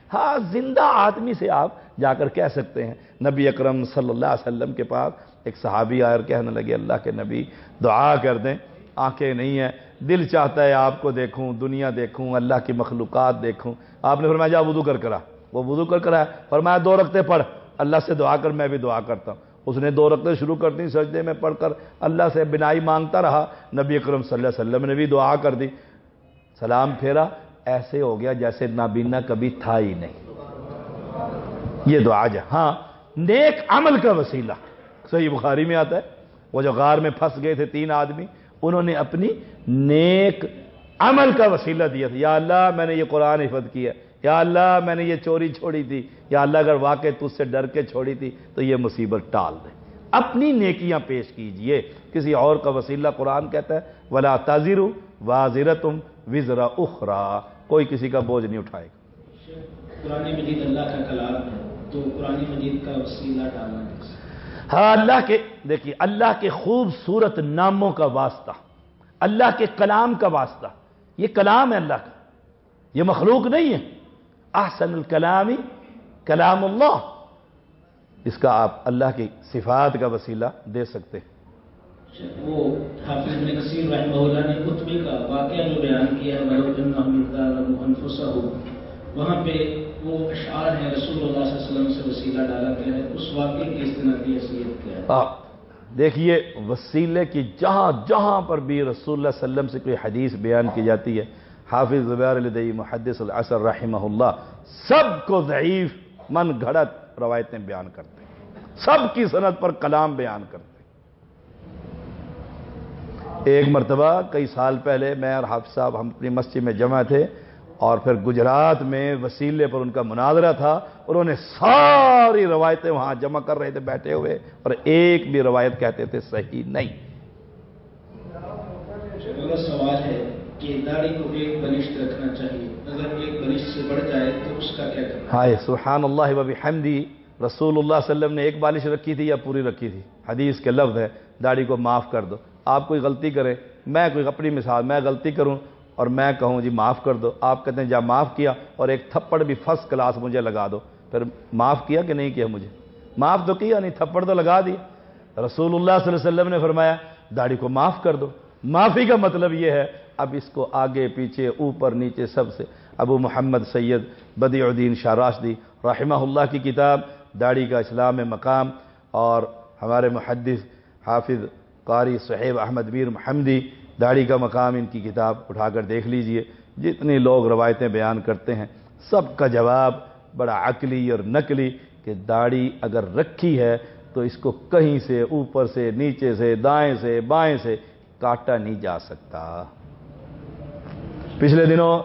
ہاں زندہ آدمی سے آپ جا کر کہہ سکتے ہیں. نبی اکرم صلی اللہ علیہ وسلم کے پاس ایک صحابی آئے اور کہنے لگے اللہ کے نبی دعا کر دیں, آنکھیں نہیں ہیں, دل چاہتا ہے آپ کو دیکھوں, دنیا دیکھوں, اللہ کی مخلوقات دیکھوں. آپ نے فرمایا جا وضو کر کرا. وہ وضو کر کرا, فرمایا دو رکعتیں پڑھ, اللہ سے دعا کر, میں بھی دعا کرتا ہوں. اس نے دو رکعتیں شروع کر دی, سجدے میں پڑھ کر اللہ سے بنائی مانگتا رہا. نبی اکرم صلی اللہ علیہ وسلم نے بھی دعا کر دی, سلام پھیرا, ایسے ہو گیا جیسے نابینا کبھی تھا ہی نہیں. یہ دعا ہے. ہاں نیک عمل کا وسیلہ صحیح بخاری میں آتا ہے, وہ جو غار میں پھنس گئے تھے تین آدمی, انہوں نے اپنی نیک عمل کا وسیلہ دیا تھا. یا اللہ میں نے یہ قرآن حفظ کیا, یا اللہ میں نے یہ چوری چھوڑی تھی, یا اللہ اگر واقع تجھ سے ڈر کے چھوڑی تھی تو یہ مصیبت ٹال دے. اپنی نیکیاں پیش کیجئے, کسی اور کا وسیلہ. قرآن کہتا ہے وَلَا تَزِرُ وَازِرَةٌ وِزْرَ أُخْرَى, کوئی کسی کا بوجھ نہیں اٹھائے گا. قرآن مجید اللہ کا کلام ہے, تو قرآن مجید کا وسیلہ ڈالنا ہے. ہاں اللہ کے, دیکھیے اللہ کے خوبصورت ناموں کا واسطہ, اللہ کے کلام کا واسطہ. یہ کلام ہے اللہ کا, یہ مخلوق نہیں ہے. احسن الکلام کلام اللہ, اس کا آپ اللہ کی صفات کا وسیلہ دے سکتے ہیں. وہ حافظ ابن کثیر رحمہ اللہ نے خطبے کا واقعہ جو بیان کیا ہے وَلَوْ أَنَّهُمْ إِذْ ظَلَمُوا أَنفُسَهُم, وہاں پہ وہ اشعار ہیں رسول اللہ صلی اللہ علیہ وسلم سے وسیلہ ڈالا گیا ہے. اس واقعے کی استنادی حیثیت کیا ہے؟ دیکھیے وسیلے کی جہاں جہاں پر بھی رسول اللہ صلی اللہ علیہ وسلم سے کوئی حدیث بیان کی جاتی ہے, حافظ زبیر الدئی محدث العصر رحمہ اللہ سب کو ضعیف من گھڑت روایتیں بیان کرتے ہیں, سب کی سند پر کلام بیان کرتے ہیں. ایک مرتبہ کئی سال پہلے میں اور حافظ صاحب ہم اپنی مسجد میں جمع تھے, اور پھر گجرات میں وسیلے پر ان کا مناظرہ تھا, انہوں نے ساری روایتیں وہاں جمع کر رہے تھے بیٹھے ہوئے, اور ایک بھی روایت کہتے تھے صحیح نہیں. میرا سوال ہے کہ داڑھی کو ایک بلشت رکھنا چاہیے, اگر ایک بلشت سے بڑھ جائے تو اس کا کیا کرنا؟ ہائے سبحان اللہ و بحمدہ, رسول اللہ صلی اللہ علیہ وسلم نے ایک بالش رکھی تھی یا پوری رکھی تھی؟ حدیث کے لفظ ہے داڑھی کو معاف کر دو. آپ کوئی غلطی کریں, میں کوئی اپنی مثال, میں غلطی کروں اور میں کہوں جی معاف کر دو, آپ کہتے ہیں جا معاف کیا, اور ایک تھپڑ بھی فرسٹ کلاس مجھے لگا دو, پھر معاف کیا کہ نہیں کیا؟ مجھے معاف تو کیا نہیں, تھپڑ تو لگا دی. رسول اللہ صلی اللہ علیہ وسلم نے فرمایا داڑھی کو معاف کر دو. معافی کا مطلب یہ ہے اب اس کو آگے پیچھے اوپر نیچے سب سے. ابو محمد سید بدیع الدین شاہ راشدی رحمہ اللہ کی کتاب داڑھی کا اسلام میں مقام, اور ہمارے محدث حافظ قاری صہیب احمد میر محمدی داڑھی کا مقام, ان کی کتاب اٹھا کر دیکھ لیجئے. جتنے لوگ روایتیں بیان کرتے ہیں سب کا جواب بڑا عقلی اور نقلی کہ داڑھی اگر رکھی ہے تو اس کو کہیں سے اوپر سے نیچے سے دائیں سے بائیں سے کاٹا نہیں جا سکتا. پچھلے دنوں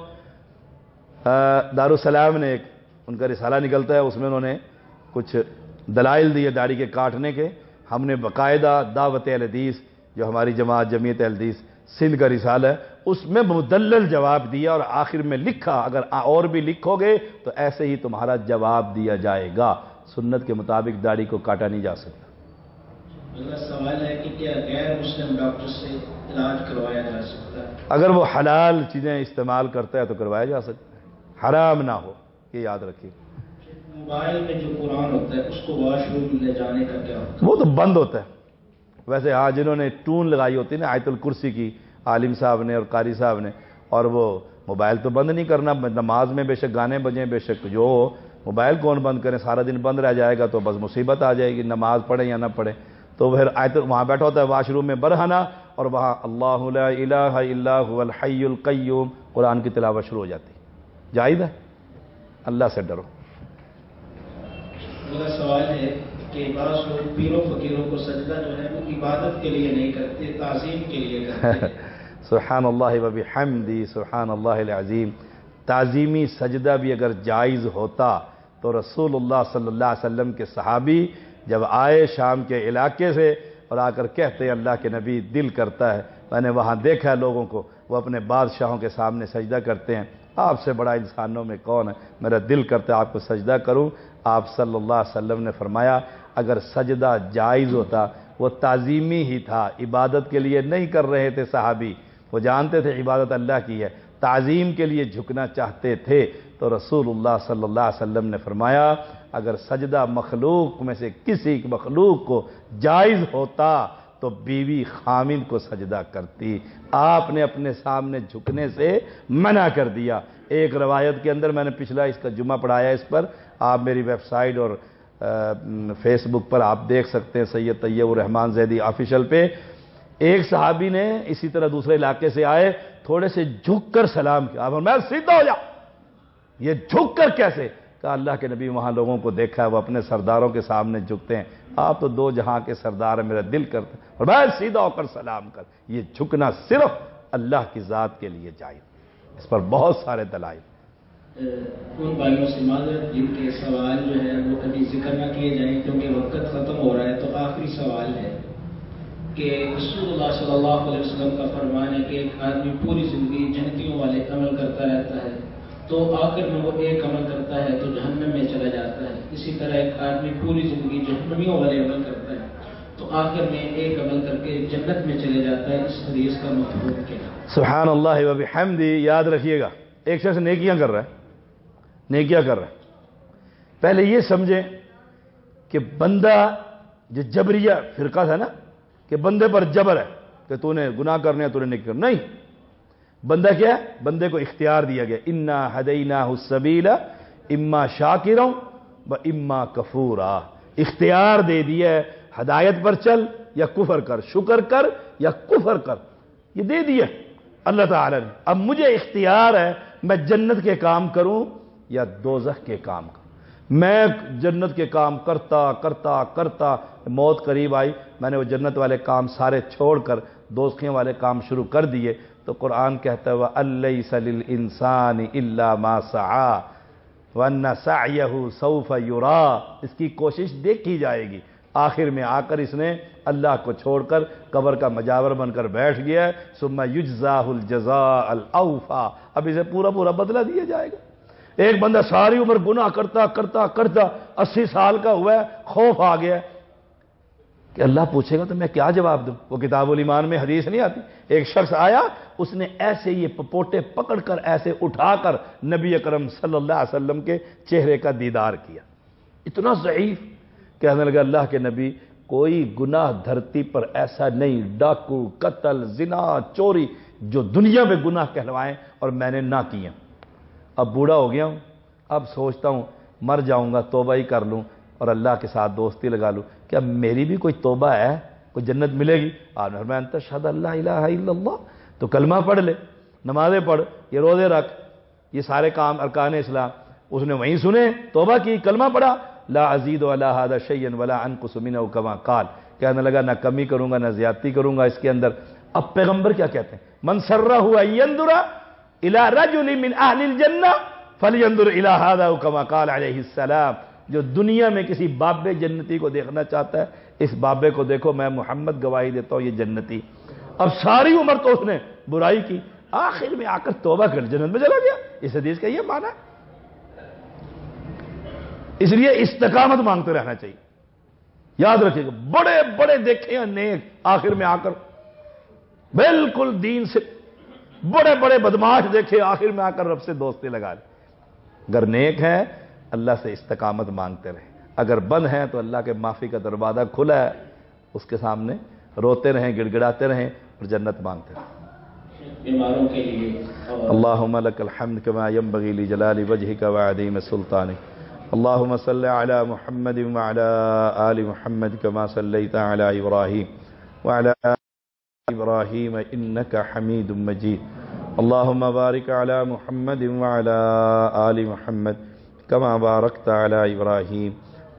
دارالسلام نے ایک ان کا رسالہ نکلتا ہے, اس میں انہوں نے کچھ دلائل دیے داڑھی کے کاٹنے کے. ہم نے باقاعدہ دعوت اہل حدیث جو ہماری جماعت جمعیت اہل حدیث سندھ کا رسالہ ہے اس میں مدلل جواب دیا, اور آخر میں لکھا اگر اور بھی لکھو گے تو ایسے ہی تمہارا جواب دیا جائے گا. سنت کے مطابق داڑھی کو کاٹا نہیں جا سکتا. میرا سوال ہے کہ کیا غیر مسلم ڈاکٹر سے علاج کروایا جا سکتا ہے؟ اگر وہ حلال چیزیں استعمال کرتا ہے تو کروایا جا سکتا ہے, حرام نہ ہو, یہ یاد رکھیے. موبائل میں جو قرآن ہوتا ہے اس کو واش روم لے جانے کا کیا ہوتا ہے؟ وہ تو بند ہوتا ہے. ویسے ہاں جنہوں نے ٹون لگائی ہوتی ہے نا آیت الکرسی کی, عالم صاحب نے اور قاری صاحب نے, اور وہ موبائل تو بند نہیں کرنا. نماز میں بے شک گانے بجیں, بے شک جو ہو, موبائل کون بند کرے, سارا دن بند رہ جائے گا تو بس مصیبت آ جائے گی, نماز پڑھیں یا نہ پڑھیں. تو پھر آیت وہاں بیٹھا ہوتا ہے واش روم میں برہنہ, اور وہاں اللہ لا الہ الا هو الحی القیوم قرآن کی تلاوت شروع ہو جاتی. جائز ہے, اللہ سے ڈرو. میرا سوال ہے کہ بعض لوگ پیروں فقیروں کو سجدہ جو ہے وہ عبادت کے لیے نہیں کرتے, تعظیم کے لیے کرتے ہیں. سبحان اللہ و بحمدہ, سبحان اللہ العظیم. تعظیمی سجدہ بھی اگر جائز ہوتا تو رسول اللہ صلی اللہ علیہ وسلم کے صحابی جب آئے شام کے علاقے سے اور آ کر کہتے ہیں اللہ کے نبی دل کرتا ہے, میں نے وہاں دیکھا لوگوں کو وہ اپنے بادشاہوں کے سامنے سجدہ کرتے ہیں, آپ سے بڑا انسانوں میں کون ہے, میرا دل کرتا ہے آپ کو سجدہ کروں. آپ صلی اللہ علیہ وسلم نے فرمایا اگر سجدہ جائز ہوتا وہ تعظیمی ہی تھا, عبادت کے لیے نہیں کر رہے تھے صحابی, وہ جانتے تھے عبادت اللہ کی ہے. تعظیم کے لیے جھکنا چاہتے تھے تو رسول اللہ صلی اللہ علیہ وسلم نے فرمایا اگر سجدہ مخلوق میں سے کسی مخلوق کو جائز ہوتا تو بیوی خامند کو سجدہ کرتی، آپ نے اپنے سامنے جھکنے سے منع کر دیا۔ ایک روایت کے اندر میں نے پچھلا اس کا جمعہ پڑھایا، اس پر آپ میری ویب سائٹ اور فیس بک پر آپ دیکھ سکتے ہیں، سید طیب الرحمان زیدی آفیشل پہ ایک صحابی نے اسی طرح دوسرے علاقے سے آئے، تھوڑے سے جھک کر سلام کیا، آپ فرمایا سیدھا ہو جا، یہ جھک کر کیسے؟ کہا اللہ کے نبی وہاں لوگوں کو دیکھا ہے وہ اپنے سرداروں کے سامنے جھکتے ہیں، آپ تو دو جہاں کے سردار ہیں، میرا دل کرتا ہے فرمایا سیدھا ہو کر سلام کر۔ یہ جھکنا صرف اللہ کی ذات کے لیے جائز، اس پر بہت سارے دلائل۔ ان بھائیوں سے معذرت جن کے سوال جو ہے وہ کبھی ذکر نہ کیے جائیں کیونکہ وقت ختم ہو رہا ہے، تو آخری سوال ہے کہ رسول اللہ صلی اللہ علیہ وسلم کا فرمان ہے کہ ایک آدمی پوری زندگی جنتیوں والے عمل کرتا رہتا ہے تو آخر میں وہ ایک عمل کرتا ہے تو جہنم میں چلا جاتا ہے، اسی طرح ایک آدمی پوری زندگی جہنمیوں والے عمل کرتا ہے تو آخر میں ایک عمل کر کے جنت میں چلے جاتا ہے، اس حدیث کا مفہوم کیا؟ سبحان اللہ و بحمدہ۔ یاد رکھیے گا ایک شخص نیکیاں کر رہا ہے، نیکیاں کر رہا ہے، پہلے یہ سمجھیں کہ بندہ جو جبریہ فرقہ تھا نا کہ بندے پر جبر ہے کہ تو نے گناہ کرنے تو نے نیکی کرنا، نہیں، بندہ کیا ہے؟ بندے کو اختیار دیا گیا، انا ہدیناہ السبیل اما شاکرا و اما کفورا، اختیار دے دیا ہے، ہدایت پر چل یا کفر کر، شکر کر یا کفر کر، یہ دے دیا اللہ تعالی نے۔ اب مجھے اختیار ہے میں جنت کے کام کروں یا دوزخ کے کام کروں۔ میں جنت کے کام کرتا کرتا کرتا موت قریب آئی، میں نے وہ جنت والے کام سارے چھوڑ کر دوزخیوں والے کام شروع کر دیے، تو قرآن کہتا ہے وَأَلَّيْسَ لِلْإِنسَانِ إِلَّا مَا سَعَى وَأَنَّ سَعْيَهُ سَوْفَ يُرَى، اس کی کوشش دیکھی جائے گی۔ آخر میں آ کر اس نے اللہ کو چھوڑ کر قبر کا مجاور بن کر بیٹھ گیا ہے، ثُمَّ يُجْزَاهُ الْجَزَاءَ الْأَوْفَى، اب اسے پورا پورا بدلہ دیا جائے گا۔ ایک بندہ ساری عمر گناہ کرتا کرتا کرتا اسی سال کا ہوا ہے، خوف آ گیا ہے کہ اللہ پوچھے گا تو میں کیا جواب دوں؟ وہ کتاب الایمان میں حدیث نہیں آتی، ایک شخص آیا اس نے ایسے یہ پپوٹے پکڑ کر ایسے اٹھا کر نبی اکرم صلی اللہ علیہ وسلم کے چہرے کا دیدار کیا، اتنا ضعیف، کہنے لگا اللہ کے نبی کوئی گناہ دھرتی پر ایسا نہیں، ڈاکو، قتل، زنا، چوری، جو دنیا میں گناہ کہلوائیں اور میں نے نہ کیا۔ اب بوڑھا ہو گیا ہوں، اب سوچتا ہوں مر جاؤں گا توبہ ہی کر لوں اور اللہ کے ساتھ دوستی لگا لوں، کیا میری بھی کوئی توبہ ہے، کوئی جنت ملے گی؟ آپ نے فرمایا انت اشہد ان لا الہ الا اللہ، تو کلمہ پڑھ لے، نمازیں پڑھ، یہ روزے رکھ، یہ سارے کام ارکان اسلام، اس نے وہیں سنے، توبہ کی، کلمہ پڑھا، لا ازید علی ھذا شیئا ولا انقص منہ کما قال، کہنے لگا نہ کمی کروں گا نہ زیادتی کروں گا اس کے اندر۔ اب پیغمبر کیا کہتے ہیں؟ من سرہ ان ينظر الى رجل من اہل الجنہ فلینظر الی ھذا کما قال علیہ السلام، جو دنیا میں کسی بابے جنتی کو دیکھنا چاہتا ہے اس بابے کو دیکھو، میں محمد گواہی دیتا ہوں یہ جنتی۔ اب ساری عمر تو اس نے برائی کی، آخر میں آ کر توبہ کر جنت میں چلا گیا، اس حدیث کا یہ معنی ہے۔ اس لیے استقامت مانگتے رہنا چاہیے، یاد رکھیے گا، بڑے بڑے دیکھے ہیں نیک، آخر میں آ کر بالکل دین سے، بڑے بڑے بدماش دیکھے، آخر میں آ کر رب سے دوستی لگا لی۔ اگر نیک ہیں اللہ سے استقامت مانگتے رہیں، اگر بند ہیں تو اللہ کے معافی کا دروازہ کھلا ہے، اس کے سامنے روتے رہیں، گڑ گڑاتے رہیں اور جنت مانگتے رہیں۔ بیماروں کے لیے اللہم لک الحمد کما ینبغی لجلال وجہک وعظیم سلطانک، اللہم صلی علی محمد وعلی آل محمد کما صلیت علی ابراہیم وعلی آل ابراہیم انک حمید مجید، اللہم بارک علی محمد وعلی آل محمد کما بارکت علی ابراہیم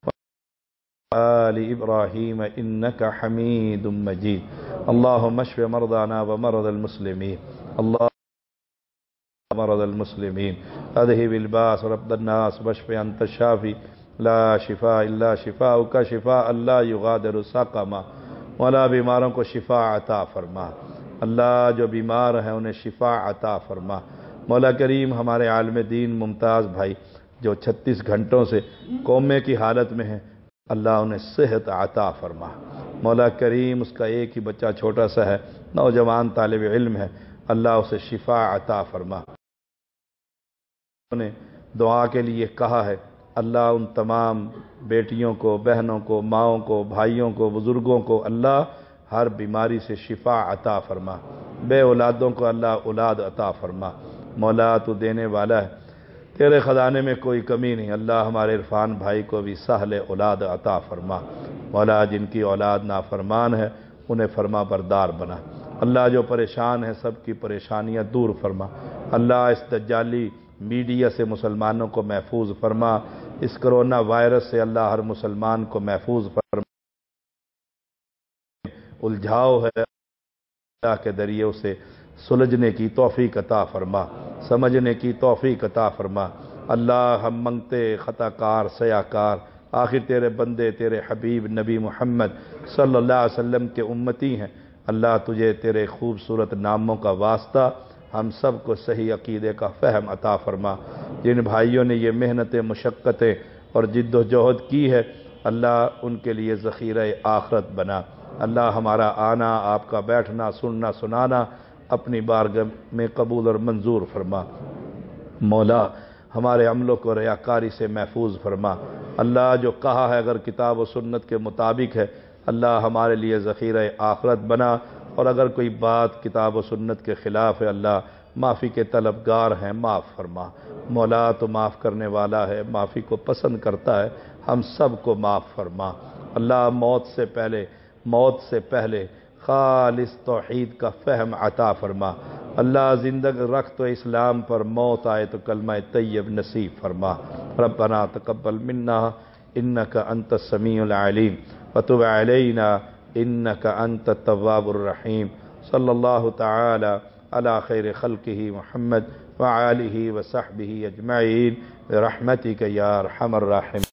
آل ابراہیم انک حمید مجید، اللہم اشف مرضانا ومرض المسلمین، اللہم مرض المسلمین، اذہب الباس رب الناس واشف انت الشافی لا شفاء الا شفاؤک شفاء لا یغادر سقما، مولا بیماروں کو شفا عطا فرما، اللہ جو بیمار ہیں انہیں شفا عطا فرما، مولا کریم ہمارے عالم دین ممتاز بھائی جو چھتیس گھنٹوں سے کومے کی حالت میں ہیں، اللہ انہیں صحت عطا فرما، مولا کریم اس کا ایک ہی بچہ چھوٹا سا ہے، نوجوان طالب علم ہے، اللہ اسے شفا عطا فرما۔ نے دعا کے لیے کہا ہے، اللہ ان تمام بیٹیوں کو، بہنوں کو، ماؤں کو، بھائیوں کو، بزرگوں کو اللہ ہر بیماری سے شفا عطا فرما، بے اولادوں کو اللہ اولاد عطا فرما۔ مولا تو دینے والا ہے، تیرے خزانے میں کوئی کمی نہیں، اللہ ہمارے عرفان بھائی کو بھی سہل اولاد عطا فرما۔ مولا جن کی اولاد نافرمان ہے انہیں فرما بردار بنا، اللہ جو پریشان ہے سب کی پریشانیاں دور فرما، اللہ اس دجالی میڈیا سے مسلمانوں کو محفوظ فرما، اس کرونا وائرس سے اللہ ہر مسلمان کو محفوظ فرما، الجھاؤ ہے اللہ کے ذریعے سے سلجھنے کی توفیق عطا فرما، سمجھنے کی توفیق عطا فرما۔ اللہ ہم منگتے خطا کار سیاہ کار، آخر تیرے بندے تیرے حبیب نبی محمد صلی اللہ علیہ وسلم کے امتی ہیں، اللہ تجھے تیرے خوبصورت ناموں کا واسطہ ہم سب کو صحیح عقیدے کا فہم عطا فرما۔ جن بھائیوں نے یہ محنتیں، مشقتیں اور جد و جہد کی ہے اللہ ان کے لیے ذخیرہ آخرت بنا، اللہ ہمارا آنا، آپ کا بیٹھنا، سننا سنانا اپنی بارگاہ میں قبول اور منظور فرما۔ مولا ہمارے عملوں کو ریاکاری سے محفوظ فرما، اللہ جو کہا ہے اگر کتاب و سنت کے مطابق ہے اللہ ہمارے لیے ذخیرہ آخرت بنا، اور اگر کوئی بات کتاب و سنت کے خلاف ہے اللہ معافی کے طلبگار ہیں، معاف فرما۔ مولا تو معاف کرنے والا ہے، معافی کو پسند کرتا ہے، ہم سب کو معاف فرما۔ اللہ موت سے پہلے موت سے پہلے خالص توحید کا فہم عطا فرما، اللہ زندگی رکھ تو اسلام پر، موت آئے تو کلمہ طیب نصیب فرما۔ ربنا تقبل منا انک انت السمیع العلیم وتب علینا انک انت التواب الرحیم۔ صلی اللہ تعالی علی خیر خلقہ محمد وآلہ وصحبہ اجمعین برحمتک یا ارحم الراحمین۔